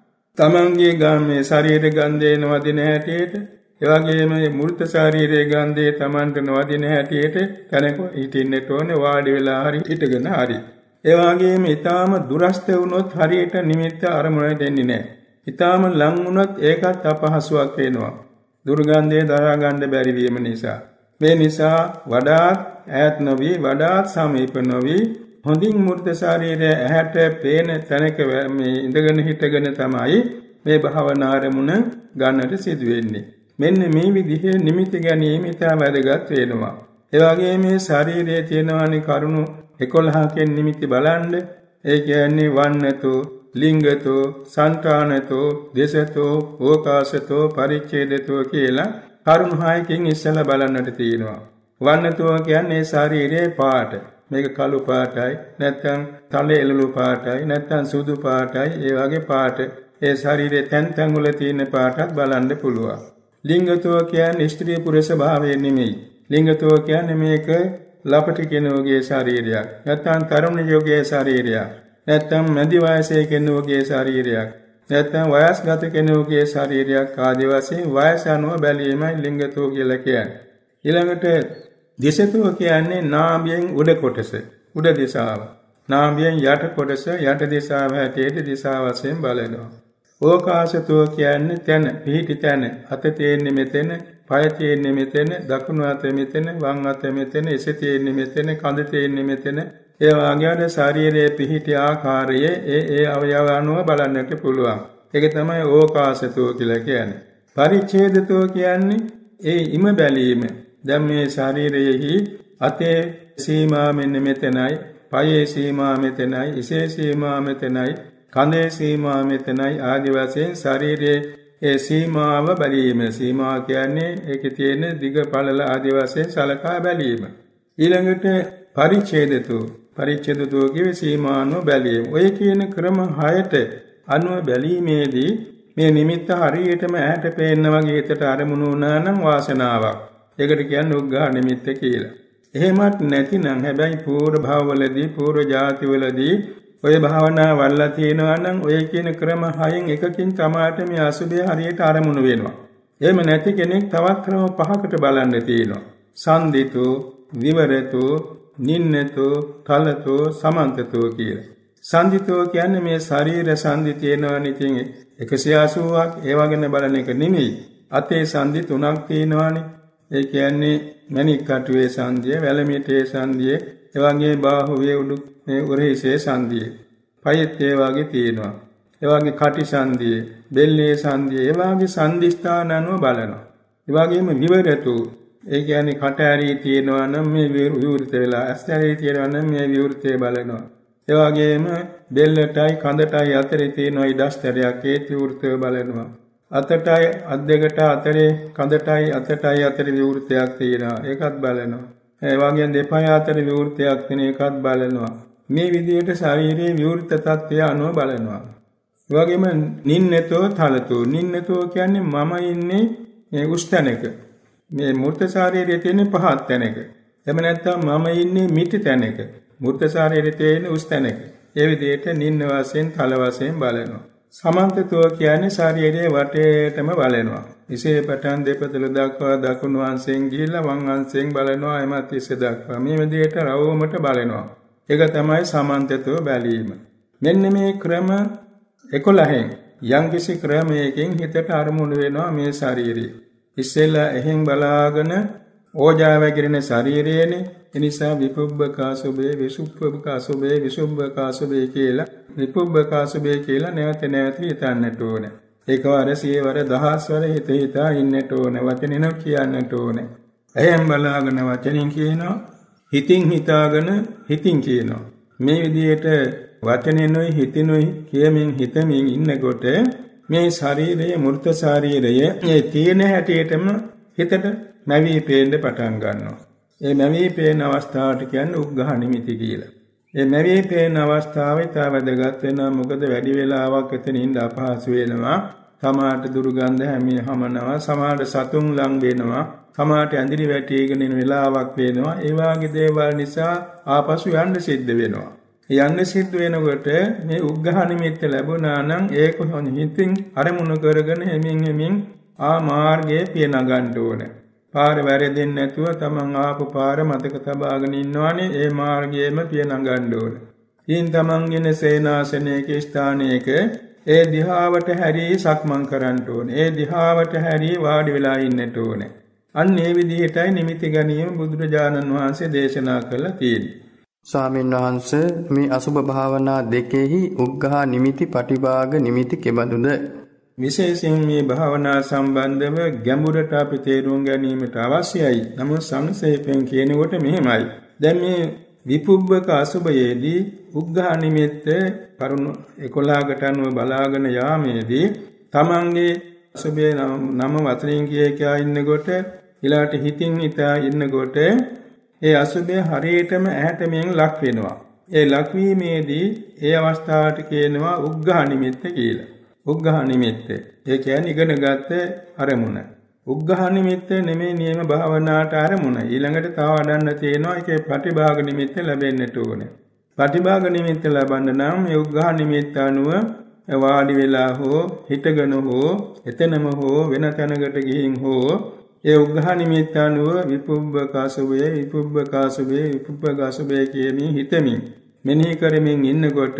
තමන්ගේ ගාමේ ශරීර ගන්ධය නොවදින හැටියට ඒ වගේම මූර්ත ශරීරයේ ගන්ධය තමන්ට නොවදින හැටියට තැනක හිටින්නට ඕනේ වාඩි වෙලා හරි හිටගෙන හරි. ඒ වගේම ඊටාම දුරස්ත වුණොත් හරියට නිමිත්ත අරමුණට එන්නේ නැහැ. ඊටාම ලං වුණොත් ඒකත් අපහසුයක් වෙනවා. දුර්ගන්ධය දරා ගන්න බැරි වීම නිසා. මේ නිසා වඩාත් ඈත් නොවි වඩාත් සමීප නොවි හොඳින් මූර්ත ශරීරය ඇහැට පේන තැනක මේ ඉඳගෙන හිටගෙන තමයි මේ භාවනා ආරමුණ ගන්නට සිදු වෙන්නේ. මෙන්න මේ විදිහේ නිමිති ගැනීම ඉතා වැදගත් වෙනවා. ඒ වගේම මේ ශරීරයේ තියෙනවානි කරුණු එකොළහකින් නිමිති බලන්න. ඒ කියන්නේ වන්නතෝ, ලිංගතෝ, සංඨානතෝ, දේශතෝ, ඕකාසතෝ, පරිච්ඡේදතෝ කියලා කරුණු හයකින් ඉස්සෙල්ලා බලන්නට තියෙනවා. වන්නතෝ කියන්නේ ශරීරයේ පාට. මේක කළු පාටයි, නැත්නම් තලෙ එළළු පාටයි, නැත්නම් සුදු පාටයි, ඒ වගේ පාට. ඒ ශරීරයේ තැන් තැන් වල තියෙන පාටත් බලන්න පුළුවන්. ලිංගතෝ කියන්නේ ස්ත්‍රී පුරුෂ භාවය නෙමෙයි. ලිංගතෝ කියන්නේ මේක ලපටි කෙනෙකුගේ ශරීරයක්, නැත්නම් තරුණ යෝගයේ ශරීරයක්, නැත්නම් මැදි වයසේ කෙනෙකුගේ ශරීරයක්, නැත්නම් වයස්ගත කෙනෙකුගේ ශරීරයක් ආදී වශයෙන් වයස අනුව බැලීමයි ලිංගතෝ කියලා කියන්නේ. ඊළඟට දේශතෝ කියන්නේ නාභියෙන් උඩ කොටස, උඩ දිශාව. නාභියෙන් යට කොටස, යට දිශාව හැටියට දිශා වශයෙන් බලනවා. ඕකාසතෝ කියන්නේ තැන, පිහිටි තැන. අත තියෙන්නේ මෙතන, පය තියෙන්නේ මෙතන, දකුණු අත මෙතන, වම් අත මෙතන, එස තියෙන්නේ මෙතන, කඳ තියෙන්නේ මෙතන. ඒ වගේම ශරීරයේ පිහිටි ආකාරයේ ඒ ඒ අවයව අනුව බලන්නට පුළුවන්. ඒක තමයි ඕකාසතෝ කියලා කියන්නේ. පරිච්ඡේදතෝ කියන්නේ ඒ ඉම බැලීම. දැන් මේ ශරීරයේහි අතේ සීමා මෙන්න මෙතනයි, පයේ සීමා මෙතනයි, ඉසේ සීමා මෙතනයි, කඳේ සීමා මෙතනයි ආදි වශයෙන් ශරීරයේ ඒ සීමාව බැලීම. සීමා කියන්නේ ඒකේ තියෙන දිග පළල ආදි වශයෙන් සලකා බැලීම. ඊළඟට පරිච්ඡේදතෝ, පරිච්ඡේදතෝ කියේ සීමානුව බැලීම. ඔය කියන ක්‍රම හයට අනුව බැලීමේදී මේ නිමිත්ත හරියටම ඇහැට පේන්න වගේ හිතට අරමුණු වුණා නම් වාසනාවක්. ඒකට කියන්නේ උග්ඝා නිමිත්ත කියලා. එහෙමත් නැතිනම් හැබැයි පූර්ව භවවලදී පූර්ව ජාතිවලදී ඔය භාවනා වල්ලා තියෙනවා නම් ඔය කියන ක්‍රම හයෙන් එකකින් තමාට මේ අසුභය හරියට අරමුණු වෙනවා. එහෙම නැති කෙනෙක් තවත් ක්‍රම පහකට බලන්න තියෙනවා. සන්දිතෝ, විවරතෝ, නින්නතෝ, කලතෝ, සමන්තතෝ කියලා. සන්දිතෝ කියන්නේ මේ ශරීර සංදි තියෙනවනේ ඉතින් එකසිය අසූවක් ඒවා ගැන බලන එක නෙමෙයි. අතේ සංදි තුනක් තියෙනවානේ. ඒ කියන්නේ මණික් කටුවේ සංදිය, වැලමිටේ සංදිය, ඒ වගේ බාහුවේ උඩු මේ උරහිසේ සංදිය. පයෙත් ඒ වගේ තියෙනවා. ඒ වගේ කටි සංදිය, බෙල්ලේ සංදිය, ඒ වගේ සංදි ස්ථාන අනුව බලනවා. ඒ වගේම විවරතු, ඒ කියන්නේ කට ඇරී තියෙනවා නම් මේ විවෘත වෙලා, ඇස් ඇරී තියෙනවා නම් මේ විවෘතේ බලනවා. ඒ වගේම බෙල්ලටයි කඳටයි අතරේ තියෙන ඉඩස්තරයක් ඒ විවෘතව බලනවා. අතටයි අත් දෙකට අතරේ කඳටයි අතටයි අතරේ විවෘතයක් තියෙනවා. ඒකත් බලනවා. ඒ වගේම දෙපය අතරේ විවෘතයක් තියෙන එකත් බලනවා. මේ විදිහට ශරීරයේ විවෘත තත්ත්වය අනුව බලනවා. ඒ වගේම නින්නතෝ තලතෝ. නින්නතෝ කියන්නේ මම ඉන්නේ මේ උස් තැනක. මේ මූර්ත ශරීරයේ තියෙන පහත් තැනක. එහෙම නැත්නම් මම ඉන්නේ මිටි තැනක. මූර්ත ශරීරයේ තියෙන උස් තැනක. ඒ විදිහට නින්න වශයෙන් තල වශයෙන් බලනවා. සමන්තතෝ කියන්නේ ශරීරයේ වටේටම බලනවා. ඉසේ පටන් දෙපතුල දක්වා දකුණු අංශයෙන් ගිහිල්ලා වම් අංශයෙන් බලනවා. එමත් ඉසේ දක්වා මේ විදිහට රවුමට බලනවා. ඒක තමයි සමන්තතෝ බැලීම. මෙන්න මේ ක්‍රම එකොළහෙන් යම්කිසි ක්‍රමයකින් හිතට අරමුණු වෙනවා මේ ශරීරය. ඉස්සෙල්ලා එහෙන් බලාගෙන ඕජාව වැగిරෙන ශරීරයනේ. එනිසා විපුබ්බකාසුබේ, විසුප්පබකාසුබේ, විසුබ්බකාසුබේ කියලා විපුබ්බකාසුබේ කියලා නැවත නැවත හිතන්නට ඕනේ. එකවර සියවර දහස්වර හිත හිතා ඉන්නට ඕන. වචනෙන් කියන්නට ඕන. එහෙන් බලාගෙන වචනෙන් කියනවා. හිතින් හිතාගෙන හිතින් කියනවා. මේ විදිහට වචනෙනුයි හිතිනුයි කියමින් හිතමින් ඉන්නකොට මේ ශරීරයේ මූර්ත ශරීරයේ මේ තියෙන හැටියටම හිතට මැවි පේන්න පටන් ගන්නවා. ඒ මැවි පේන අවස්ථාවට කියන්නේ උග්ඝහ නිමිති කියලා. ඒ මැවි පේන අවස්ථාවේ තා වැදගත් වෙනවා. මොකද වැඩි වෙලාවක් එතන ඉඳ අපහසු වෙනවා. සමාහට දුර්ගන්ධ හැමී හමනවා. සමාහට සතුන් ලං වෙනවා. සමාහට ඇඳිලි වැටිගෙන ඉන වෙලාවක් වෙනවා. ඒ වාගේ දේවල් නිසා ආපසු යන්න සිද්ධ වෙනවා. යන්න සිද්ධ වෙනකොට මේ උග්ඝහ නිමිත්ත ලැබුණා නම් ඒක හිතින් අරමුණු කරගෙන එමින් එමින් ආ මාර්ගයේ පියනගන්න ඕනේ. පාර වැරදෙන්නේ නැතුව තමන් ආපු පාර මතක තබාගෙන ඉන්නවනේ. ඒ මාර්ගයේම පියනගන්න ඕනේ. ඊන් තමන් ඉන සේනාසනයක ස්ථානයක ඒ දිහාවට හැරී සක්මන් කරන්න ඕනේ. ඒ දිහාවට හැරී වාඩි වෙලා ඉන්නට ඕනේ. අන්න ඒ විදිහටයි නිමිති ගැනීම බුදුරජාණන් වහන්සේ දේශනා කළා තියෙන්නේ. ස්වාමීන් වහන්සේ මේ අසුභ භාවනා දෙකෙහි උග්ඝහ නිමිති පටිභාග නිමිති කෙබඳුද? විශේෂයෙන් මේ භාවනා සම්බන්ධව ගැඹුරට අපි තේරුම් ගැනීමට අවශ්‍යයි. නමුත් සංක්ෂේපයෙන් කියනකොට මෙහෙමයි. දැන් මේ විපුබ්බක අසුභයේදී උග්ඝහ නිමිත්ත කරුණු එකොළහකට අනුව බලාගෙන යාමේදී තමන්ගේ අසුභයේ නම වචනින් කිය කියා ඉන්නකොට ඊළාට හිතින් හිතා ඉන්නකොට ඒ අසුභය හරියටම ඇහැට මෙන් ලක් වෙනවා. ඒ ලක් වීමේදී ඒ අවස්ථාවට කියනවා උග්ඝහ නිමිත්ත කියලා. උග්ඝහ නිමිත්ත. ඒ කියන්නේ ඉගෙනගත්ත අරමුණ. උග්ඝහ නිමිත්ත නෙමෙයි නියම භාවනාවට අරමුණ. ඊළඟට තව වඩන්න තියෙනවා ඒකේ ප්‍රතිභාග නිමිත්ත ලැබෙන්නට ඕනේ. ප්‍රතිභාග නිමිත්ත ලබන්න නම් මේ උග්ඝහ නිමිත්ත අනුව වාඩි වෙලා හෝ හිටගෙන හෝ එතනම හෝ වෙන තැනකට ගිහින් හෝ ඒ උග්ඝහ නිමිත්ත අනුව විපුබ්බක අසුභය විපුබ්බක අසුභය විපුබ්බක අසුභය කියමින් හිතමින් මෙනෙහි කරමින් ඉන්නකොට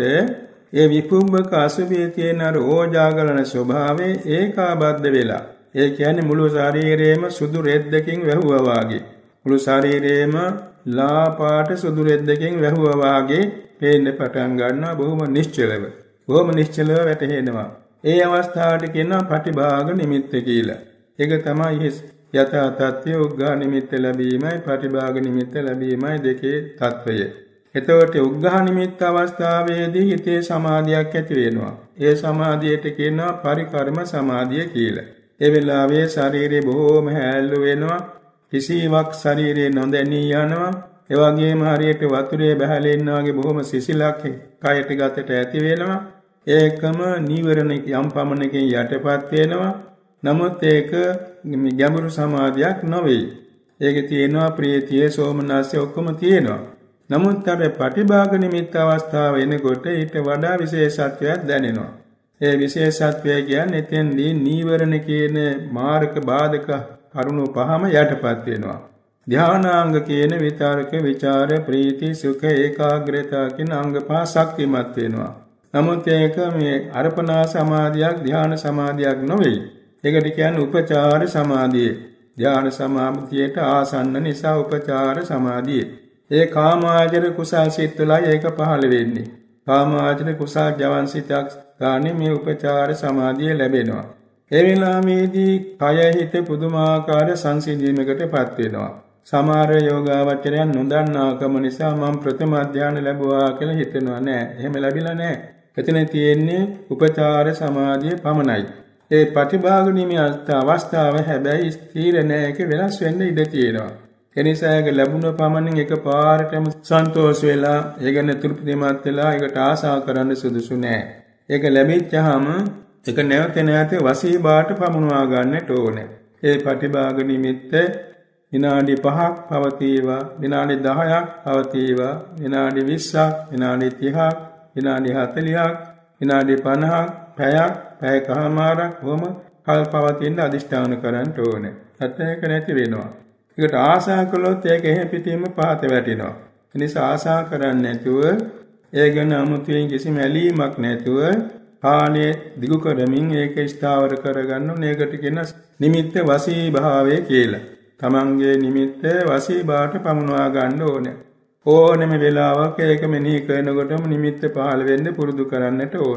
ඒ විපුබ්බක අසුභයේ තියෙන අර ඕජාගලන ස්වභාවය ඒකාබද්ධ වෙලා ඒ කියන්නේ මුළු ශරීරයේම සුදු රෙද්දකින් වැහුවා වාගේ මුළු ශරීරයේම ලා පාට සුදු රෙද්දකින් වැහුවා වාගේ පේන්න පටන් ගන්නවා බොහොම නිශ්චලව බොහොම නිශ්චලව වැටහෙනවා. ඒ අවස්ථාවට කියනවා පටිභාග නිමිත්ත කියලා. ඒක තමයි යථා තත්ත්වය උග්ඝහ නිමිත්ත ලැබීමයි පටිභාග නිමිත්ත ලැබීමයි දෙකේ తත්වය. එතකොට උග්ඝහ නිමිත්ත අවස්ථාවේදී හිතේ සමාධියක් ඇති වෙනවා. ඒ සමාධියට කියනවා පරිකර්ම සමාධිය කියලා. ඒ වෙලාවේ ශරීරය බොහෝම හැල්ලු වෙනවා. කිසිවක් ශරීරේ නොදැනී යනවා. ඒ වගේම හරියට වතුරේ බහලා ඉන්නා වගේ බොහොම සිසිලක් කයට ගතට ඇති වෙනවා. ඒකම නීවරණ යම් පමණකින් යටපත් වෙනවා. නමුත් ඒක ගැඹුරු සමාධියක් නොවේ. ඒකේ තියෙනවා ප්‍රීතිය, සෝමනස්ය ඔක්කොම තියෙනවා. නමුත් අපේ පටිභාග නිමිත්ත අවස්ථාව එනකොට ඊට වඩා විශේෂත්වයක් දැනෙනවා. ඒ විශේෂත්වය කියන්නේ එතෙන්දී නීවරණ කියන මාර්ග බාධක කරුණු පහම යටපත් වෙනවා. ධානාංග කියන විතරක, විචාර, ප්‍රීති, සුඛ, ඒකාග්‍රතාව කියන අංග පහ ශක්තිමත් වෙනවා. නමුත් ඒක මේ අර්පණා සමාධියක්, ධාන සමාධියක් නොවේ. ඒකට කියන්නේ උපචාර සමාධිය. ධාන සමාධියට ආසන්න නිසා උපචාර සමාධිය. ඒ කාමාවචර කුසල් සිත් වලයි ඒක පහළ වෙන්නේ. කාමාවචර කුසල් ජවන් සිතක් ගානේ මේ උපචාර සමාධිය ලැබෙනවා. ඒ වෙලාවේදී කය හිත පුදුමාකාර සංසිඳීමකටපත් වෙනවා. සමහර යෝගාවචරයන් නොදන්නාකම නිසා මම ප්‍රථම ධානය ලැබුවා කියලා හිතනවා නෑ. එහෙම ලැබිලා නෑ. එතන තියෙන්නේ උපචාර සමාධිය පමණයි. ඒ ප්‍රතිභාග නිමිත්ත අවස්ථාව හැබැයි ස්ථිර නෑ. ඒක වෙනස් වෙන්න ඉඩ තියෙනවා. එනිසා ඒක ලැබුණ පමණින් එකපාරටම සන්තෝෂ වෙලා ඒ ගැන තෘප්තිමත් වෙලා ඒකට ආශා කරන්න සුදුසු නෑ. ඒක ලැබිච්චාම ඒක නැවත නැවත වසී බාට පමුණවා ගන්නට ඕනේ. ඒ ප්‍රතිභාග නිමිත්ත විනාඩි පහක් පවතිවා, විනාඩි දහයක් පවතිවා, විනාඩි විස්සක්, විනාඩි තිහක්, විනාඩි හතළිහක්, විනාඩි පනහක්, පැයක්, පැයකමාරක් වොම කල් පවතින අදිෂ්ඨාන කරන්න ඕනේ. නැත්නම් ඒක නැති වෙනවා. ඒකට ආශා කළොත් ඒක එහෙ පිටින්ම පහත වැටෙනවා. ඒ නිසා ආශා කරන්නේ නැතුව ඒ ගැන අමුතුවෙන් කිසිම ඇලීමක් නැතුව කාලය දිගු කරමින් ඒක ස්ථාවර කරගන්න ඕනේ. ඒකට කියන නිමිත්ත වසී භාවය කියලා. තමන්ගේ නිමිත්ත වසී බාට පමුණවා ගන්න ඕනේ. ඕනෙම වෙලාවක ඒක මෙනෙහි කරනකොටම නිමිත්ත පහළ වෙන්න පුරුදු කරන්නට ඕනේ.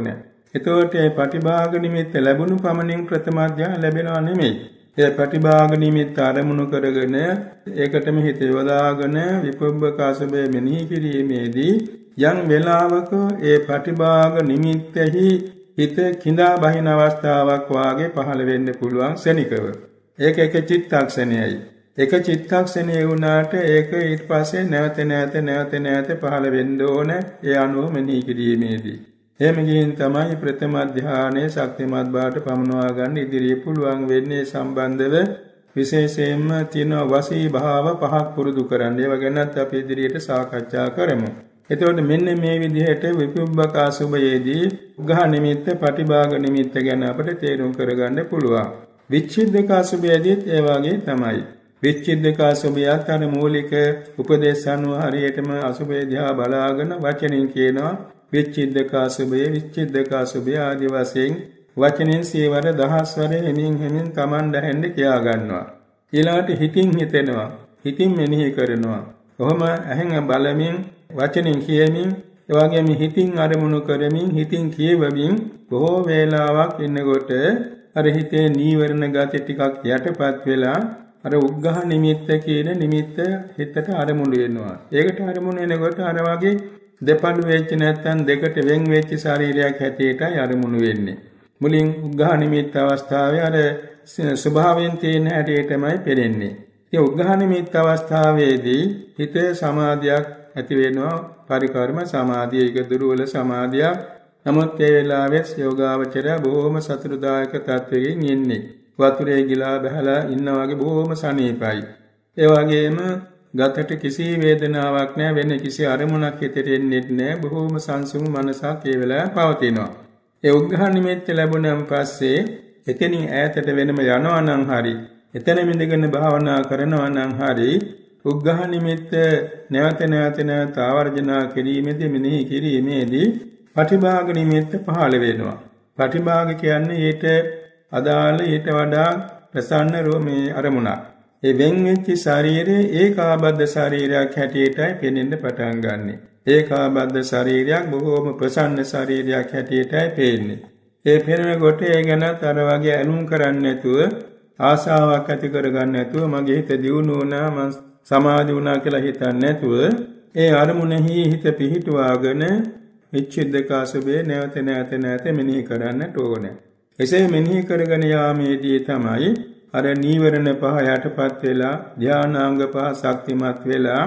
එතකොට මේ පටිභාග නිමිත්ත ලැබුණු පමණින් ප්‍රථම ධ්‍යාන ලැබෙනවා නෙමෙයි. ඒ පටිභාග නිමිත්ත අරමුණු කරගෙන ඒකටම හිත යොදාගෙන විපුබ්බක අසුභය මෙනෙහි කිරීමේදී යම් වෙලාවක ඒ පටිභාග නිමිත්තෙහි හිත කිඳා බහින අවස්ථාවක් වාගේ පහළ වෙන්න පුළුවන් ශනිකව. ඒක එක චිත්තක්ෂණයයි. එක චිත්තක්ෂණය වුණාට ඒක ඊට පස්සේ නැවත නැවත නැවත නැවත පහළ වෙන්න ඕන ඒ අනුව මෙනෙහි කිරීමේදී. එහෙම ගින් තමයි ප්‍රථම ධානයේ ශක්තිමත් බවට පමුණවා ගන්න ඉදිරියේ පුළුවන් වෙන්නේ සම්බන්ධව විශේෂයෙන්ම තියෙන වසී භාව පහක් පුරුදු කරන්න. ඒව ගැනත් අපි ඉදිරියට සාකච්ඡා කරමු. එතකොට මෙන්න මේ විදිහට විපුබ්බක අසුභයේදී උග්ඝහ නිමිත්ත පටිභාග නිමිත්ත ගැන අපිට තේරුම් කරගන්න පුළුවන්. විච්ඡිද්දක අසුභයේදීත් ඒ වගේ තමයි. විච්ඡිද්දක අසුභයත් අර මූලික උපදේශ අනුව හරියටම අසුභය දිහා බලාගෙන වචනෙන් කියනවා විච්ඡිද්දක අසුභය විච්ඡිද්දක අසුභය ආදී වශයෙන් වචනෙන් සියවර දහස් වර හිමින් හිමින් Taman දැහෙන්න කියා ගන්නවා. ඊළාට හිතින් හිතෙනවා. හිතින් මෙනෙහි කරනවා. කොහොම ඇහෙන් බලමින් වචනෙන් කියමින් එවාගෙම හිතින් අරමුණු කරමින් හිතින් කියවමින් බොහෝ වේලාවක් ඉන්නකොට අර හිතේ නීවරණ ගති ටිකක් යටපත් වෙලා අර උග්ඝහ නිමිත්ත කියන නිමිත්ත හිතට අරමුණු වෙනවා. ඒකට අරමුණු වෙනකොට අර වගේ දෙපළු වෙච්ච නැත්නම් දෙකට වෙන් වෙච්ච ශරීරයක් හැටියටයි අරමුණු වෙන්නේ. මුලින් උග්ඝහ නිමිත්ත අවස්ථාවේ අර ස්වභාවයෙන් තියෙන හැටියටමයි පෙනෙන්නේ. ඒ උග්ඝහ නිමිත්ත අවස්ථාවේදී හිතේ සමාධියක් ඇති වෙනවා. පරිකර්ම සමාධිය එක දුර්වල සමාධියක්. නමුත් ඒ වෙලාවේ යෝගාවචරය බොහොම සතුටුදායක තත්වයකින් ඉන්නේ. වතුරේ ගිලා බහලා ඉන්නා වගේ බොහොම සනීපයි. ඒ වගේම ගතට කිසි වේදනාවක් නැහැ, වෙන කිසි අරමුණක් හිතට එන්නේ නැහැ. බොහොම සංසුන් මනසක් ඒ වෙලාවේ පවතිනවා. ඒ උග්ඝහ නිමිත්ත ලැබුණාන් පස්සේ එතනින් ඈතට වෙනම යනවා නම් හරි, එතන මිදගෙන භාවනා කරනවා නම් හරි, උග්ඝහ නිමිත්ත නැවත නැවත නැවත ආවර්ජනා කිරීමේදී මෙනෙහි කිරීමේදී පටිභාග නිමිත්ත පහළ වෙනවා. පටිභාග කියන්නේ ඊට අදාළ ඊට වඩා ප්‍රසන්න රෝමේ අරමුණක්. ඒ වෙන් වෙච්ච ශරීරයේ ඒකාබද්ධ ශරීරයක් හැටියටයි පෙනෙන්න පටන් ගන්නෙ. ඒකාබද්ධ ශරීරයක් බොහෝම ප්‍රසන්න ශරීරයක් හැටියටයි පේන්නේ. ඒ පෙනෙනකොට ඒ ගැනත් අර වගේ ඇලුම් කරන්නේ නැතුව ආසාවක් ඇති කරගන්න නැතුව මගේ හිත දියුණු වුණා මං සමාධි වුණා කියලා හිතන්නේ නැතුව ඒ අරමුණෙහි හිත පිහිටුවාගෙන විච්ඡිද්දක අසුභේ නැවත නැවත නැවත මෙනෙහි කරන්නට ඕනේ. එසේ මෙනෙහි කරගෙන යාමේදී තමයි අර නීවරණ පහ යටපත් වෙලා ධානාංග පහ ශක්තිමත් වෙලා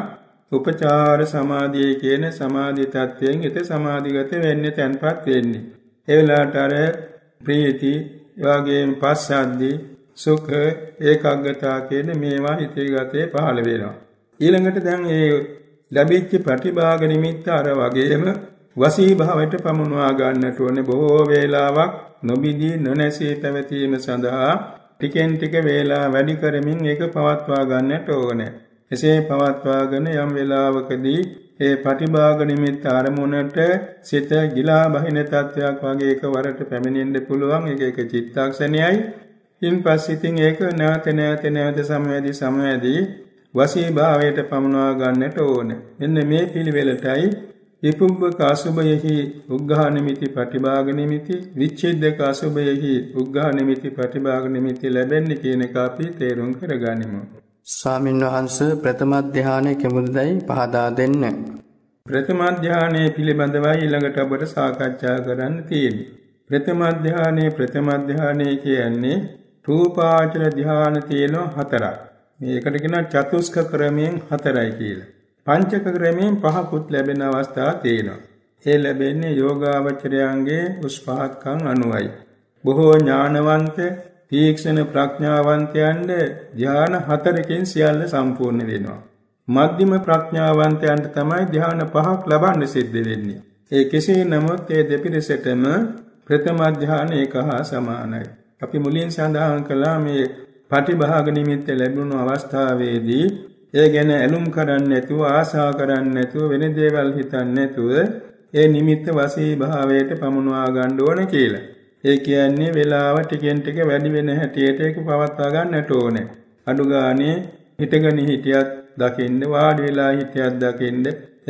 උපචාර සමාධිය කියන සමාධි තත්වයෙන් හිත සමාධිගත වෙන්නේ තැන්පත් වෙන්නේ. ඒ වෙලාවට අර ප්‍රීති, එවාගෙම පස්සද්ධි, සුඛ, ඒකාග්‍රතාව කියන මේවා හිතේ ගතේ පහළ වෙනවා. ඊළඟට දැන් මේ ලැබිච්ච ප්‍රතිභාග නිමිත්ත අර වගේම වසී භාවයට පමුණවා ගන්නට ඕනේ. බොහෝ වේලාවක් නොබිදී නොනැසී පැවතීම සඳහා ටිකෙන් ටික වේලා වැඩි කරමින් ඒක පවත්වා ගන්නට ඕනේ. එසේ පවත්වාගෙන යම් වේලාවකදී ඒ ප්‍රතිභාග නිමිත්ත අරමුණට සිත ගිලා බහින තත්වයක් වගේ එකවරට පැමිණෙන්න පුළුවන්. ඒක එක චිත්තක්ෂණයයි. ඉන්පස්සේ ඉතින් ඒක නැවත නැවත නැවත සමවැදී සමවැදී වසී භාවයට පමුණවා ගන්නට ඕනේ. මෙන්න මේ පිළිවෙලටයි විපුබ්බක අසුභයෙහි උග්ඝහ නිමිති පටිභාග නිමිති, විච්ඡේදක අසුභයෙහි උග්ඝහ නිමිති පටිභාග නිමිති ලැබෙන්නේ කියන එක අපි තේරුම් කරගනිමු. ස්වාමින් වහන්සේ ප්‍රථම ධානයේ කෙමුදයි පහදා දෙන්න. ප්‍රථම ධානයේ පිළිබඳවයි ඊළඟට අපට සාකච්ඡා කරන්න තියෙන්නේ. ප්‍රථම ධානයේ ප්‍රථම ධානයේ කියන්නේ රූපාවචර ධාන තියෙන හතරක්. මේකට කියනවා චතුස්ක ක්‍රමයෙන් හතරයි කියලා. පංචක ක්‍රමයෙන් පහකුත් ලැබෙන අවස්ථා තියෙනවා. ඒ ලැබෙන්නේ යෝගාවචරයන්ගේ උස් පහක්කම් අනුවයි. බොහෝ ඥානවන්ත තීක්ෂණ ප්‍රඥාවන්තයන්ට ධ්‍යාන හතරකින් සියල්ල සම්පූර්ණ වෙනවා. මධ්‍යම ප්‍රඥාවන්තයන්ට තමයි ධ්‍යාන පහක් ලබන්න සිද්ධ වෙන්නේ. ඒ කෙසේ නමුත් ඒ දෙපිරිසටම ප්‍රථම ධ්‍යාන එක හා සමානයි. අපි මුලින් සඳහන් කළා මේ පටිභාග නිමිත්ත ලැබුණු අවස්ථාවේදී ඒ ගැන ඇලුම් කරන්නේ නැතුව ආශා කරන්නේ නැතුව වෙන දේවල් හිතන්නේ නැතුව ඒ නිමිත්ත වශී භාවයට පමුණවා ගන්න ඕන කියලා. ඒ කියන්නේ වේලාව ටිකෙන් ටික වැඩි වෙන හැටියට ඒක පවත්වා ගන්නට ඕනේ. අඩු ගානේ හිටගෙන හිටියත් දකින්න, වාඩි වෙලා හිටියත් දකින්න,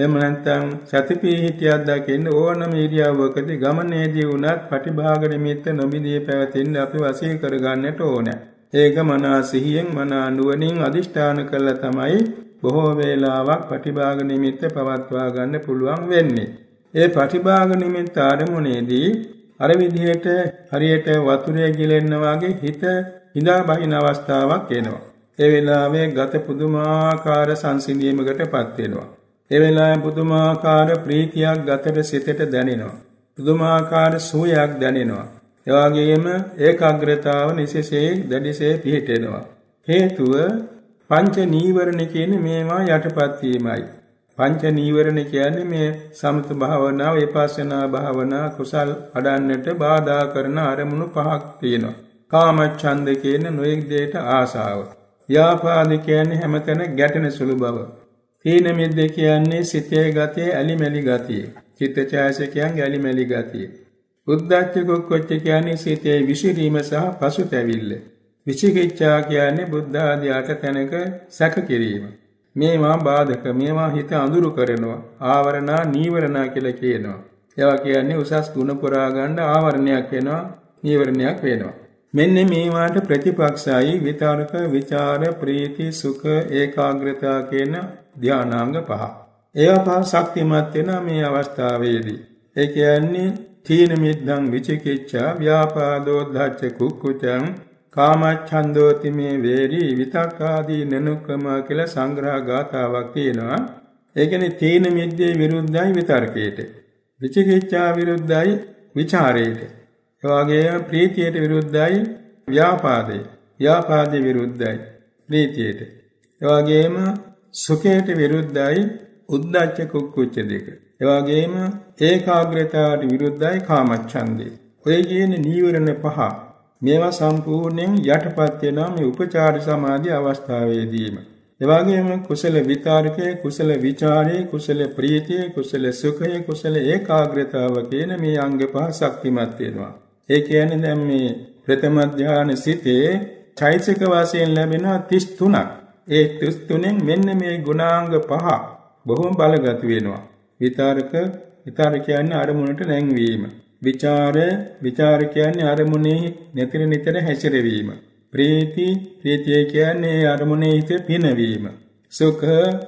එහෙම නැත්නම් සතිපී හිටියක් දකින්න ඕනම ඉරියව්වකදී ගමනේදී වුණත් පටිභාග නිමිත්ත නොමිදී පැවතෙන්න අපි වශී කරගන්නට ඕනේ. ඒක මනා සිහියෙන් මනා නුවණින් අදිෂ්ඨාන කළා තමයි බොහෝ වේලාවක් පටිභාග නිමිත්ත පවත්වා ගන්න පුළුවන් වෙන්නේ. ඒ පටිභාග නිමිත්ත ආරමුණේදී අර විදිහට හරියට වතුරේ ගිලෙන්න වගේ හිත හිඳා බහින අවස්ථාවක් එනවා. ඒ වෙලාවේ ගත පුදුමාකාර සංසිඳීමකටපත් වෙනවා. ඒ වෙලාවේ පුදුමාකාර ප්‍රීතියක් ගතට සිතට දැනෙනවා. පුදුමාකාර සුවයක් දැනෙනවා. ඒ වගේම ඒකාග්‍රතාව නිසසේ දැඩිසේ පිහිටෙනවා. හේතුව පංච නීවරණ කියන්නේ මේවා යටපත් වීමයි. පංච නීවරණ කියන්නේ මේ සමත භාවනාව, විපස්සනා භාවනා කුසල් අඩන්නට බාධා කරන අරමුණු පහක් තියෙනවා. කාමච්ඡන්ද කියන නොයෙක් දෙයට ආසාව. ව්‍යාපාද කියන්නේ හැමතැන ගැටෙන සුළු බව. තීන මිද්ද කියන්නේ සිතේ ගතේ ඇලිමැලි ගතිය. චිත්තචෛතසිකයන්ගේ ඇලිමැලි ගතිය. උද්ධච්ච කුක්කුච්ච කියන්නේ සිතේ විසිරීම සහ පසුතැවිල්ල. විචිකිච්ඡා කියන්නේ බුද්ධ ආදී අට තැනක සැක කිරීම. මේවා බාධක, මේවා හිත අඳුරු කරනවා. ආවරණා නීවරණා කියලා කියනවා. ඒවා කියන්නේ උසස් ගුණ පුරා ගන්න ආවරණයක් වෙනවා, නීවරණයක් වෙනවා. මෙන්න මේවාට ප්‍රතිපක්ෂයි විතර්ක, විචාර, ප්‍රීති, සුඛ, ඒකාග්‍රතාව කියන ධානාංග පහ. ඒවා පහ ශක්තිමත් වෙන මේ අවස්ථාවේදී. ඒ කියන්නේ තීන මිද්දං විචිකිච්ඡා, ව්‍යාපාදෝ ධච්ච කුක්කුචං, කාමච්ඡන්දෝති මේ වේරි විතක්කාදී නනුක්‍රම කියලා සංග්‍රහ ගාථාවක් තියෙනවා. ඒ කියන්නේ තීන මිද්දේ විරුද්ධයි විතර්කයට. විචිකිච්ඡා විරුද්ධයි විචාරයට. ඒ වගේම ප්‍රීතියට විරුද්ධයි ව්‍යාපාදේ. ව්‍යාපාදේ විරුද්ධයි ප්‍රීතියට. ඒ වගේම සුඛයට විරුද්ධයි උද්ධච්ච කුක්කුච්ච දෙක. ඒ වගේම ඒකාග්‍රතාවට විරුද්ධයි කාමච්ඡන්දේ. ඔය කියන නීවරණ පහ මේවා සම්පූර්ණයෙන් යටපත් වෙනා මේ උපචාර සමාධි අවස්ථාවේදීම. ඒ වගේම කුසල විතරකේ, කුසල විචාරේ, කුසල ප්‍රීතිය, කුසල සුඛය, කුසල ඒකාග්‍රතාව කියන මේ අංග පහ ශක්තිමත් වෙනවා. ඒ කියන්නේ දැන් මේ ප්‍රථම ධ්‍යාන සිතේ චෛතසික වශයෙන් ලැබෙනවා තිස් තුනක්. ඒ තිස් තුනෙන් මෙන්න මේ ගුණාංග පහ බොහොම බලගත් වෙනවා. විතරක, විතරක කියන්නේ අරමුණට නැංවීම. විචාර, විචාර කියන්නේ අරමුණේ නිතර නිතර හැසිරවීම. ප්‍රීති, ප්‍රීතිය කියන්නේ අරමුණේ හිත පිනවීම. සුඛ,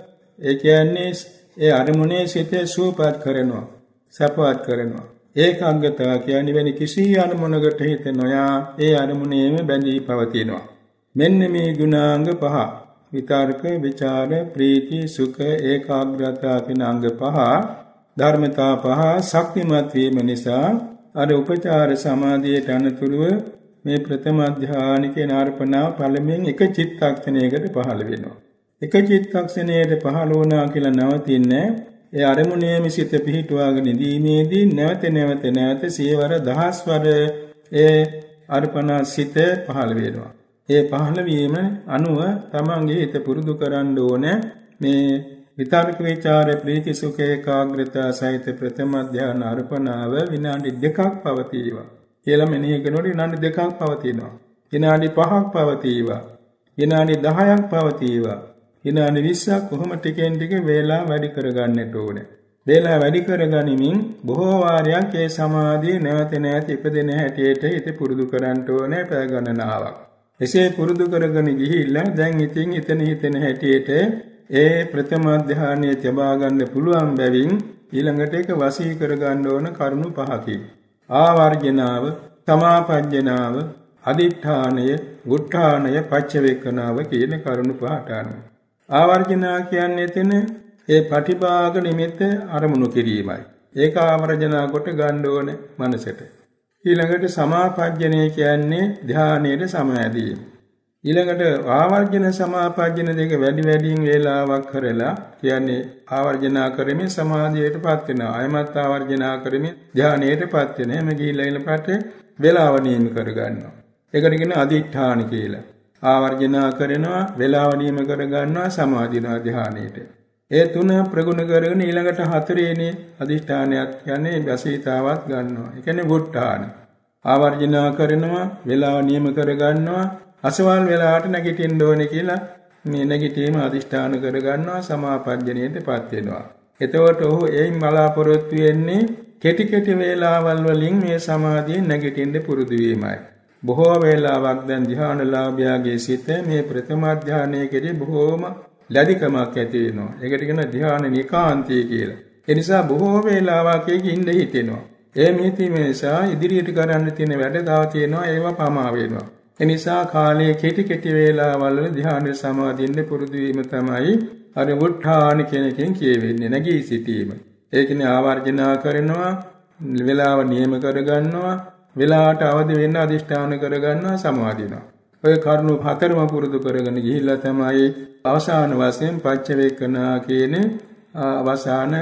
ඒ කියන්නේ ඒ අරමුණේ සිත සූපත් කරනවා, සපවත් කරනවා. ඒකාග්‍රතාව කියන්නේ වෙන කිසි අරමුණකට හිත නොයා ඒ අරමුණේම බැඳී පවතිනවා. මෙන්න මේ ගුණාංග පහ විතරක, විචාර, ප්‍රීති, සුඛ, ඒකාග්‍රතාව කියන අංග පහ ධර්මතා පහ ශක්තිමත් වීම නිසා අර උපචාර සමාධියට අනුතුරුව මේ ප්‍රථම ධානයේ නාර්පණා පළමුවෙන් එක චිත්තක්ෂණයකට පහළ වෙනවා. එක චිත්තක්ෂණයට පහළ වුණා කියලා නවතින්නේ ඒ අරමුණේම සිත පිහිටුවාගෙන ඉඳීමේදී නැවත නැවත නැවත සියවර දහස්වර ඒ අර්පණා සිත පහළ වෙනවා. ඒ පහළ වීම අනුව තමන්ගේ හිත පුරුදු කරන්න ඕනේ මේ විතරක විචාර ප්‍රීති සුඛ ඒකාග්‍රතාව සහිත ප්‍රථම ධ්‍යාන අර්පණාව විනාඩි දෙකක් පවතිවා කියලා මෙනෙහි කරනකොට විනාඩි දෙකක් පවතිනවා. විනාඩි පහක් පවතිවා. විනාඩි දහයක් පවතිවා. විනාඩි විස්සක් කොහොම ටිකෙන් ටික වේලා වැඩි කරගන්නට ඕනේ. වේලා වැඩි කරගනිමින් බොහෝ වාරයක් ඒ සමාධිය නැවත නැවත ඉපදෙන හැටියට හිත පුරුදු කරන්න ඕනේ පැය ගණනාවක්. එසේ පුරුදු කරගෙන ගිහිල්ලා දැන් ඉතින් ඉතන හිතෙන හැටියට ඒ ප්‍රථම ධානයේ තබා ගන්න පුළුවන් බැවින් ඊළඟට ඒක වශී කර ගන්න ඕන කරුණු පහකින්. ආවර්ජනාව, සමාපජ්ජනාව, අදිඨානය, ගුඨානය, පච්චවේකනාව කියන කරුණු පහට අනුව. ආවර්ජනා කියන්නේ එතන ඒ පටිභාග නිමිත්ත අරමුණු කිරීමයි. ඒක ආවර්ජනා කොට ගන්න ඕනේ මනසට. ඊළඟට සමාපජ්ජනය කියන්නේ ධානයේ සමාධිය. ඊළඟට ආවර්ජන සමාපජ්ජන දෙක වැඩි වැඩියෙන් වේලාවක් කරලා කියන්නේ ආවර්ජනා කරමින් සමාධියටපත් වෙනවා. අයමත් ආවර්ජනා කරමින් ධානයටපත් වෙනවා. එමෙ ගිහිල්ලා ඊළඟට වේලාව නියම කර ගන්නවා. ඒකට කියන අදිඨාන කියලා. ආවර්ජනා කරනවා, වේලාව නියම කර ගන්නවා, සමාධිනවා ධානයට. ඒ තුන ප්‍රගුණ කරගෙන ඊළඟට හතරේනේ අදිෂ්ඨානයක් කියන්නේ වසීතාවක් ගන්නවා. ඒ කියන්නේ වුට්ටාන. ආවර්ජනා කරනවා, වේලාව නියම කර ගන්නවා, අසවල් වෙලාවට නැගිටින්න ඕනේ කියලා මේ නැගිටීම අදිෂ්ඨාන කර ගන්නවා, සමාපජ්ජණයටපත් වෙනවා. එතකොට ඔහු එයින් බලාපොරොත්තු වෙන්නේ කෙටි කෙටි වේලාවල් වලින් මේ සමාධියෙන් නැගිටින්න පුරුදු වීමයි. බොහෝ වේලාවක් දැන් ධ්‍යානලාභයාගේ සිත මේ ප්‍රථම ධ්‍යානයේදී බොහෝම ලැබිකමක් ඇති වෙනවා. ඒකට කියන ධ්‍යාන නිකාන්තය කියලා. ඒ නිසා බොහෝ වේලාවක් ඒක ඉඳ හිතෙනවා. ඒ මිහිතීම නිසා ඉදිරියට කරන්න තියෙන වැඩ තව තියෙනවා ඒවා පමා වෙනවා. ඒ නිසා කාලයේ කෙටි කෙටි වේලාවල් වල ධ්‍යාන සමාධියෙන් පුරුදු වීම තමයි අර උත්ථාන කෙනකින් කියවෙන්නේ නැගී සිටීම. ඒ කියන්නේ ආවර්ජනා කරනවා, වේලාව නියම කරගන්නවා, වේලාවට අවදි වෙන්න අදිෂ්ඨාන කරගන්නවා, සමාධිනවා. ඔය කරුණු හතරම පුරුදු කරගෙන ගිහිල්ලා තමයි අවසාන වශයෙන් පච්චවේකනා කියන අවසාන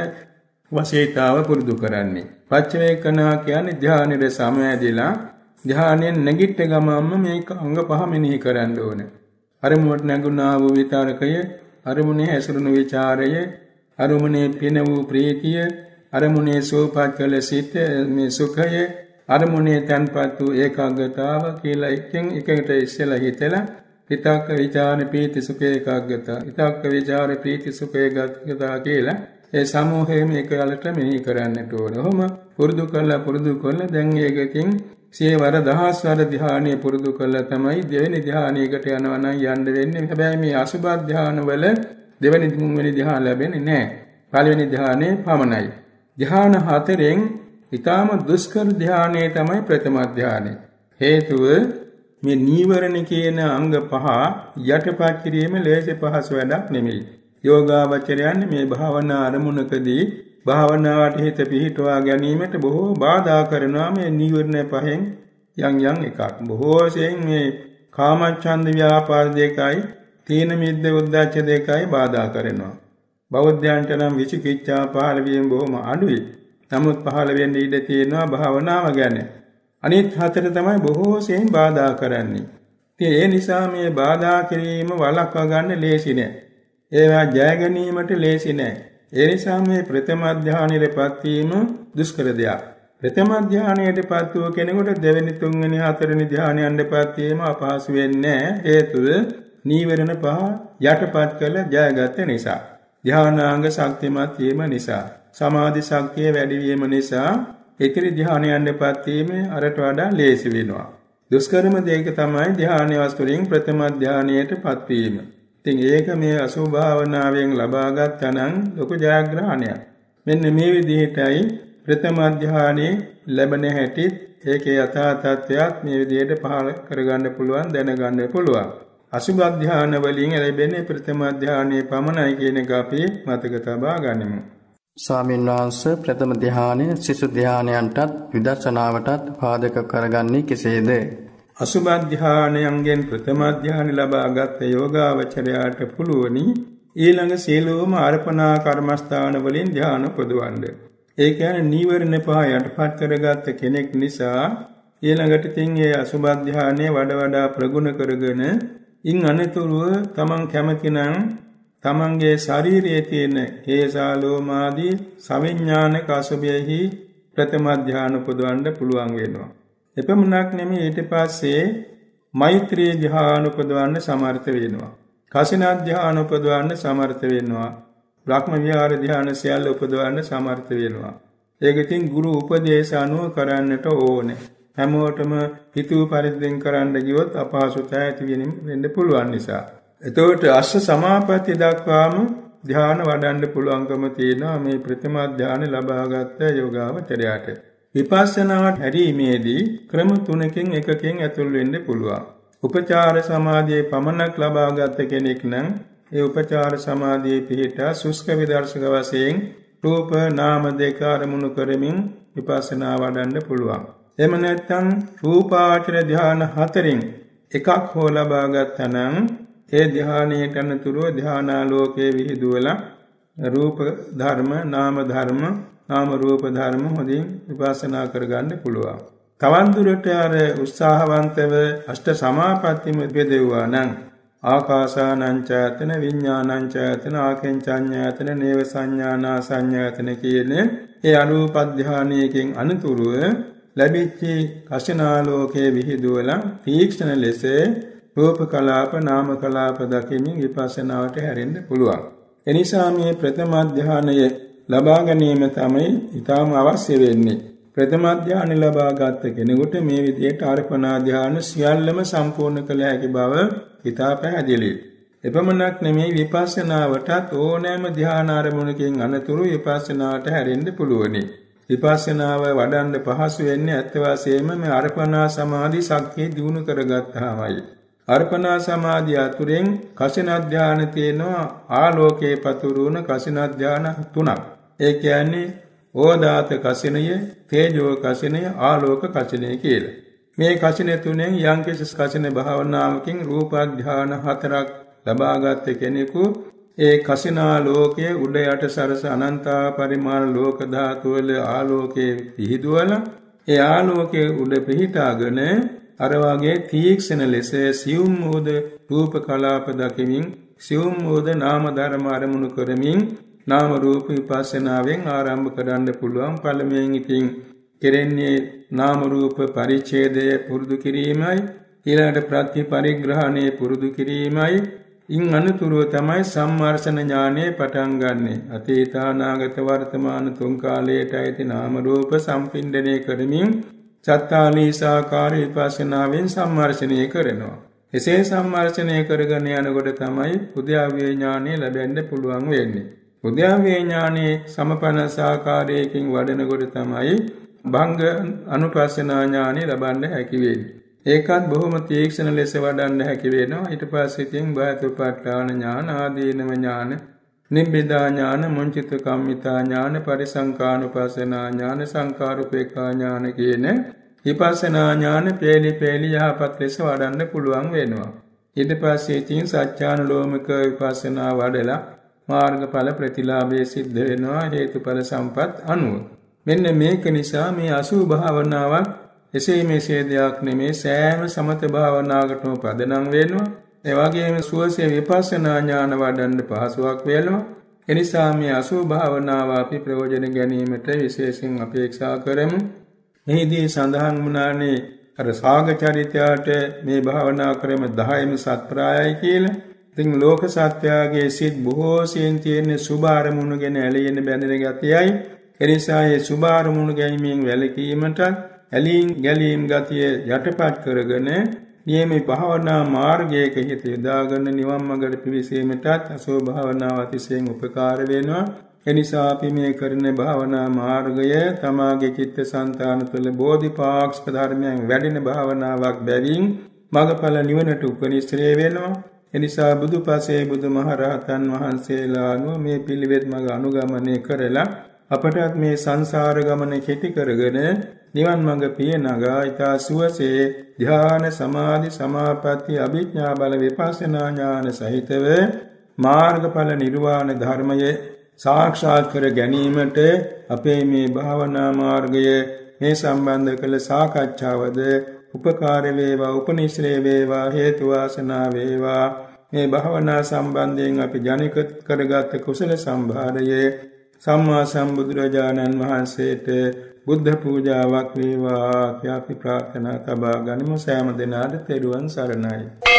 වශීතාව පුරුදු කරන්නේ. පච්චවේකනා කියන්නේ ධ්‍යානෙට සමවැදිලා ධ්‍යානෙන් නැගිට ගමන්ම මේක අංග පහ මෙනෙහි කරන්න ඕනේ. අරමුණට නැගුණා වූ විතරකය, අරමුණේ හැසිරුණු ਵਿਚාරය, අරමුණේ පින වූ ප්‍රීතිය, අරමුණේ සෝපත් කළ සිත මේ සුඛය, අරමුණේ තන්පත් වූ ඒකාග්‍රතාව කියලා එකෙන් එකට ඉස්සෙලා හිතලා විතක්ක විචාර ප්‍රීති සුඛ ඒකාග්‍රතාව, විතක්ක විචාර ප්‍රීති සුඛ ඒකාග්‍රතාව කියලා ඒ සමූහයෙන් එකලට මෙහි කරන්නට ඕන. ඔහොම පුරුදු කළා පුරුදු කළා දැන් ඒකකින් සියවර දහස් වර ධ්‍යානය පුරුදු කළා තමයි දෙවෙනි ධ්‍යානයකට යනවා නම් යන්න වෙන්නේ. හැබැයි මේ අසුබ ධ්‍යාන වල දෙවෙනි තුන්වෙනි ධ්‍යාන ලැබෙන්නේ නැහැ. පළවෙනි ධ්‍යානයේ පමණයි. ධ්‍යාන හතරෙන් ඊටාම දුෂ්කර ධ්‍යානය තමයි ප්‍රථම ධ්‍යානය. හේතුව මේ නීවරණ කියන අංග පහ යටපත් කිරීම ලේසි පහසු වැඩක් නෙමෙයි. යෝගාවචරයන් මේ භාවනා අරමුණකදී භාවනාවට හිත පිහිටවා ගැනීමට බොහෝ බාධා කරනවා මේ නීවරණ පහෙන් යම් යම් එකක්. බොහෝ සෙයින් මේ කාමච්ඡන්ද ව්‍යාපාද දෙකයි, තීන මිද්ද උද්ධච්ච දෙකයි බාධා කරනවා. බෞද්ධයන්ට නම් විචිකිච්ඡා පහළ වීම බොහොම අඩුයි. නමුත් පහළ වෙන්න ඉඩ තියෙනවා භාවනාව ගැන. අනිත් හතර තමයි බොහෝ සෙයින් බාධා කරන්නේ. ඉතින් ඒ නිසා මේ බාධා කිරීම වළක්වා ගන්න ලේසි නෑ. ඒවා ජය ගැනීමට ලේසි නෑ. ඒ නිසා මේ ප්‍රථම ධ්‍යානයටපත් වීම දුෂ්කර දෙයක්. ප්‍රථම ධ්‍යානයටපත් වූ කෙනෙකුට දෙවෙනි තුන්වෙනි හතරවෙනි ධ්‍යානයන්ටපත් වීම අපහසු වෙන්නේ නෑ. හේතුව නීවරණ පහ යටපත් කළ ජයගත නිසා. ධ්‍යානාංග ශක්තිමත් වීම නිසා. සමාධි ශක්තිය වැඩි වීම නිසා ඉතිරි ධ්‍යානයන්ටපත් වීම අරට වඩා ලේසි වෙනවා. දුෂ්කරම දෙයක තමයි ධ්‍යාන වස්තුලින් ප්‍රථම ධ්‍යානයටපත් වීම. ඉතින් ඒක මේ අසුභ භාවනාවෙන් ලබාගත් තනං ලොකු ජයග්‍රහණයක්. මෙන්න මේ විදිහටයි ප්‍රථම ධ්‍යානයේ ලැබෙන හැටිත් ඒකේ යථා තත්ත්වයක් මේ විදිහට පහල කරගන්න පුළුවන්, දැනගන්න පුළුවන්. අසුභ ධ්‍යාන වලින් ලැබෙන්නේ ප්‍රථම ධ්‍යානයේ පමණයි කියන එක අපි මතක තබා ගනිමු. ස්වාමීන් වහන්සේ ප්‍රථම ධ්‍යානය සිසු ධ්‍යානයන්ටත් විදර්ශනාවටත් පාදක කරගන්නේ කෙසේද? අසුභ ධ්‍යානයෙන් ප්‍රථම ධ්‍යාන ලබාගත් යෝගාවචරයාට පුළුවනි ඊළඟ සීලෝම අර්පණා කර්මස්ථාන වලින් ධ්‍යාන උපදවන්න. ඒ කියන්නේ නීවරණ පහ යටපත් කරගත් කෙනෙක් නිසා ඊළඟට තින් ඒ අසුභ ධ්‍යානය වඩා වඩා ප්‍රගුණ කරගෙන ඉන් අනතුරුව තමන් කැමතිනම් තමන්ගේ ශරීරයේ තියෙන හේසාලෝමාදී සවිඥානික අසුභයෙහි ප්‍රථම ධ්‍යාන උපදවන්න පුළුවන් වෙනවා. එපමණක් නෙමෙයි ඊට පස්සේ මෛත්‍රී ධ්‍යාන උපදවන්න සමර්ථ වෙනවා. කසින ධ්‍යාන උපදවන්න සමර්ථ වෙනවා. බ්‍රහ්ම විහාර ධ්‍යාන සියල්ල උපදවන්න සමර්ථ වෙනවා. ඒක ඉතින් ගුරු උපදේශ අනුව කරන්නට ඕනේ. හැමෝටම හිතුව පරිද්දෙන් කරන්න ගියොත් අපහසුතාවය ඇති වෙන්න පුළුවන් නිසා. එතකොට අස්ස සමාපatti දක්වාම ධ්‍යාන වඩන්න පුළුවන්කම තියෙනවා මේ ප්‍රථම ධ්‍යාන ලබාගත් යෝගාවචරයට. විපස්සනාවට හැරීමේදී ක්‍රම තුනකින් එකකින් ඇතුල් වෙන්න පුළුවන්. උපචාර සමාධියේ පමණක් ලබාගත් කෙනෙක් නම් ඒ උපචාර සමාධියේ පිහිටා සුස්ක විදර්ශක වශයෙන් රූප නාම දෙක අරමුණු කරමින් විපස්සනා වඩන්න පුළුවන්. එහෙම නැත්නම් රූපාවචර ධ්‍යාන හතරෙන් එකක් හෝ ලබාගත්තා නම් ඒ ධ්‍යානයට අනුතුරුව ධ්‍යානාලෝකයේ විහිදුවලා රූප ධර්ම නාම ධර්ම නාම රූප ධර්ම හොඳින් විපස්සනා කරගන්න පුළුවන්. තවන් දුරට අර උත්සාහවන්තව අෂ්ට සමාපත්තිම බෙදෙවුවා නම් ආකාසානංචයතන විඥානංචයතන ආකෙන්චඤ්ඤයතන නේව සංඥානා සංඥයතන කියන ඒ අරූප ධානයකින් අනුතුරුව ලැබිච්ච කෂණාලෝකයේ විහිදුවලා තීක්ෂණ ලෙස රූප කලාප නාම කලාප දකිමින් විපස්සනාවට හැරෙන්න පුළුවන්. එනිසා මේ ප්‍රථම ධානය ලබා ගැනීම තමයි ඊටම අවශ්‍ය වෙන්නේ. ප්‍රථම ධ්‍යාන ලබා ගත කෙනෙකුට මේ විදිහට අර්පණා ධ්‍යාන සියල්ලම සම්පූර්ණ කළ හැකි බව ඉතා පැහැදිලියි. එපමණක් නෙමෙයි විපස්සනාවටත් ඕනෑම ධ්‍යාන අරමුණකින් අනතුරු විපස්සනාට හැරෙන්න පුළුවනි. විපස්සනාව වඩන්න පහසු වෙන්නේ ඇත්ත වශයෙන්ම මේ අර්පණා සමාධි ශක්තිය දිනු කරගත්තාමයි. අර්පණා සමාධිය අතුරෙන් කසින ධ්‍යාන තියෙනවා ආලෝකයේ පතුරුන කසින ධ්‍යාන තුනක්. ඒ කියන්නේ ඕදාත කසිනය, තේජෝ කසිනය, ආලෝක කසිනය කියලා. මේ කසින තුනෙන් යම්කිසි කසින භාවනාවකින් රූප ධ්‍යාන හතරක් ලබාගත් කෙනෙකු ඒ කසිනාලෝකයේ උඩ යට සරස අනන්ත පරිමාණ ලෝක ධාතු වල ආලෝකයේ පිහිදුවල ඒ ආලෝකයේ උඩ පිහිටාගෙන අර වගේ තීක්ෂණ ලෙස සියුම් වූද රූප කලාප දකිමින් සියුම් වූද නාම ධර්ම අරමුණු කරමින් නාම රූප විපස්සනාවෙන් ආරම්භ කරන්න පුළුවන්. පළමුවෙන් ඉතින් කෙරෙන්නේ නාම රූප පරිච්ඡේදය පුරුදු කිරීමයි, ඊළඟට ප්‍රත්‍ය පරිග්‍රහණය පුරුදු කිරීමයි. ඉන් අනුතුරුව තමයි සම්මර්ෂණ ඥානය පටන් ගන්නෙ. අතීත අනාගත වර්තමාන තුන් කාලයට ඇති නාම රූප සම්පින්ඩණය කරමින් චත්තාලීසාකාර විපස්සනාවෙන් සම්මර්ෂණය කරනවා. එසේ සම්මර්ෂණය කරගෙන යනකොට තමයි උද්‍යාව්‍ය ඥානය ලැබෙන්න පුළුවන් වෙන්නේ. උද්‍යාව්‍ය ඥානයේ සමපනසාකාරයකින් වඩනකොට තමයි භංග අනුපස්සනා ඥානය ලබන්න හැකි වෙන්නේ. ඒකත් බොහොම තීක්ෂණ ලෙස වඩන්න හැකි වෙනවා. ඊට පස්සේ තින් බාහිරපට්ඨාන ඥාන, ආදීනව ඥාන, නිබ්බිදා ඥාන, මුංචිත කම්මිතා ඥාන, පරිසංකානුපස්සනා ඥාන, සංකාරුපේක්ඛා ඥාන කියන විපස්සනා ඥාන පෙළි පෙළි යහපත් ලෙස වඩන්න පුළුවන් වෙනවා. ඊට පස්සේ තින් සත්‍යානුලෝමික විපස්සනා වඩලා මාර්ගඵල ප්‍රතිලාභයේ සිද්ධ වෙනවා හේතුඵල සම්පත් අනුව. මෙන්න මේක නිසා මේ අසුභ භාවනාවක් එසේ මෙසේ දෙයක් නෙමේ, සෑම සමත භාවනාවකටම පදනම් වෙනවා. ඒ වගේම සුවසේ විපස්සනා ඥාන වඩන්න පහසුවක් වෙනවා. ඒ නිසා මේ අසුභ භාවනාව අපි ප්‍රයෝජන ගැනීමට විශේෂයෙන් අපේක්ෂා කරමු. මෙහිදී සඳහන් වුණානේ අර සාග චරිතයට මේ භාවනා ක්‍රම දහයම සත්ප්‍රායයි කියලා. ඉතින් ලෝක සත්‍යයේ සිත් බොහෝ සෙයින් තියෙන සුභ අරමුණු ගැන ඇලෙන බැඳෙන ගතියයි. ඒ නිසා මේ සුභ අරමුණු ගැනීමෙන් වැළකීමට ඇලීම් ගැලීම් ගතිය යටපත් කරගෙන නියම භාවනා මාර්ගයක හිත යොදාගෙන නිවන් මඟට පිවිසීමටත් අසෝ භාවනාව අතිශයින් උපකාර වෙනවා. ඒ නිසා අපි මේ කරන භාවනා මාර්ගය තමාගේ චිත්තසංතාන තුළ බෝධිපාක්ෂික ධර්මයන් වැඩෙන භාවනාවක් බැවින් මඟඵල නිවනට උපනිශ්‍රේ වෙනවා. ඒ නිසා බුදුපසේ බුදුමහරහතන් වහන්සේලා අනුව මේ පිළිවෙත් මඟ අනුගමනය කරලා අපටත් මේ සංසාර ගමන කෙටි කරගෙන නිවන් මඟ පිය නගා ඊතා සුවසේ ධ්‍යාන සමාධි සමාපatti අභිඥා බල විපස්සනා ඥාන සහිතව මාර්ගඵල නිර්වාණ ධර්මයේ සාක්ෂාත් කර ගැනීමට අපේ මේ භාවනා මාර්ගය මේ සම්බන්ධ කළ සාකච්ඡාවද උපකාර වේවා, උපනිශ්‍රේ වේවා, හේතු වාසනා වේවා. මේ භාවනා සම්බන්ධයෙන් අපි ජනිත කරගත් කුසල සම්භාරයේ සම්මා සම්බුදුරජාණන් වහන්සේට බුද්ධ පූජාවක් වේවා කියලා අපි ප්‍රාර්ථනා තබා ගනිමු. සෑම දිනාට තෙරුවන් සරණයි.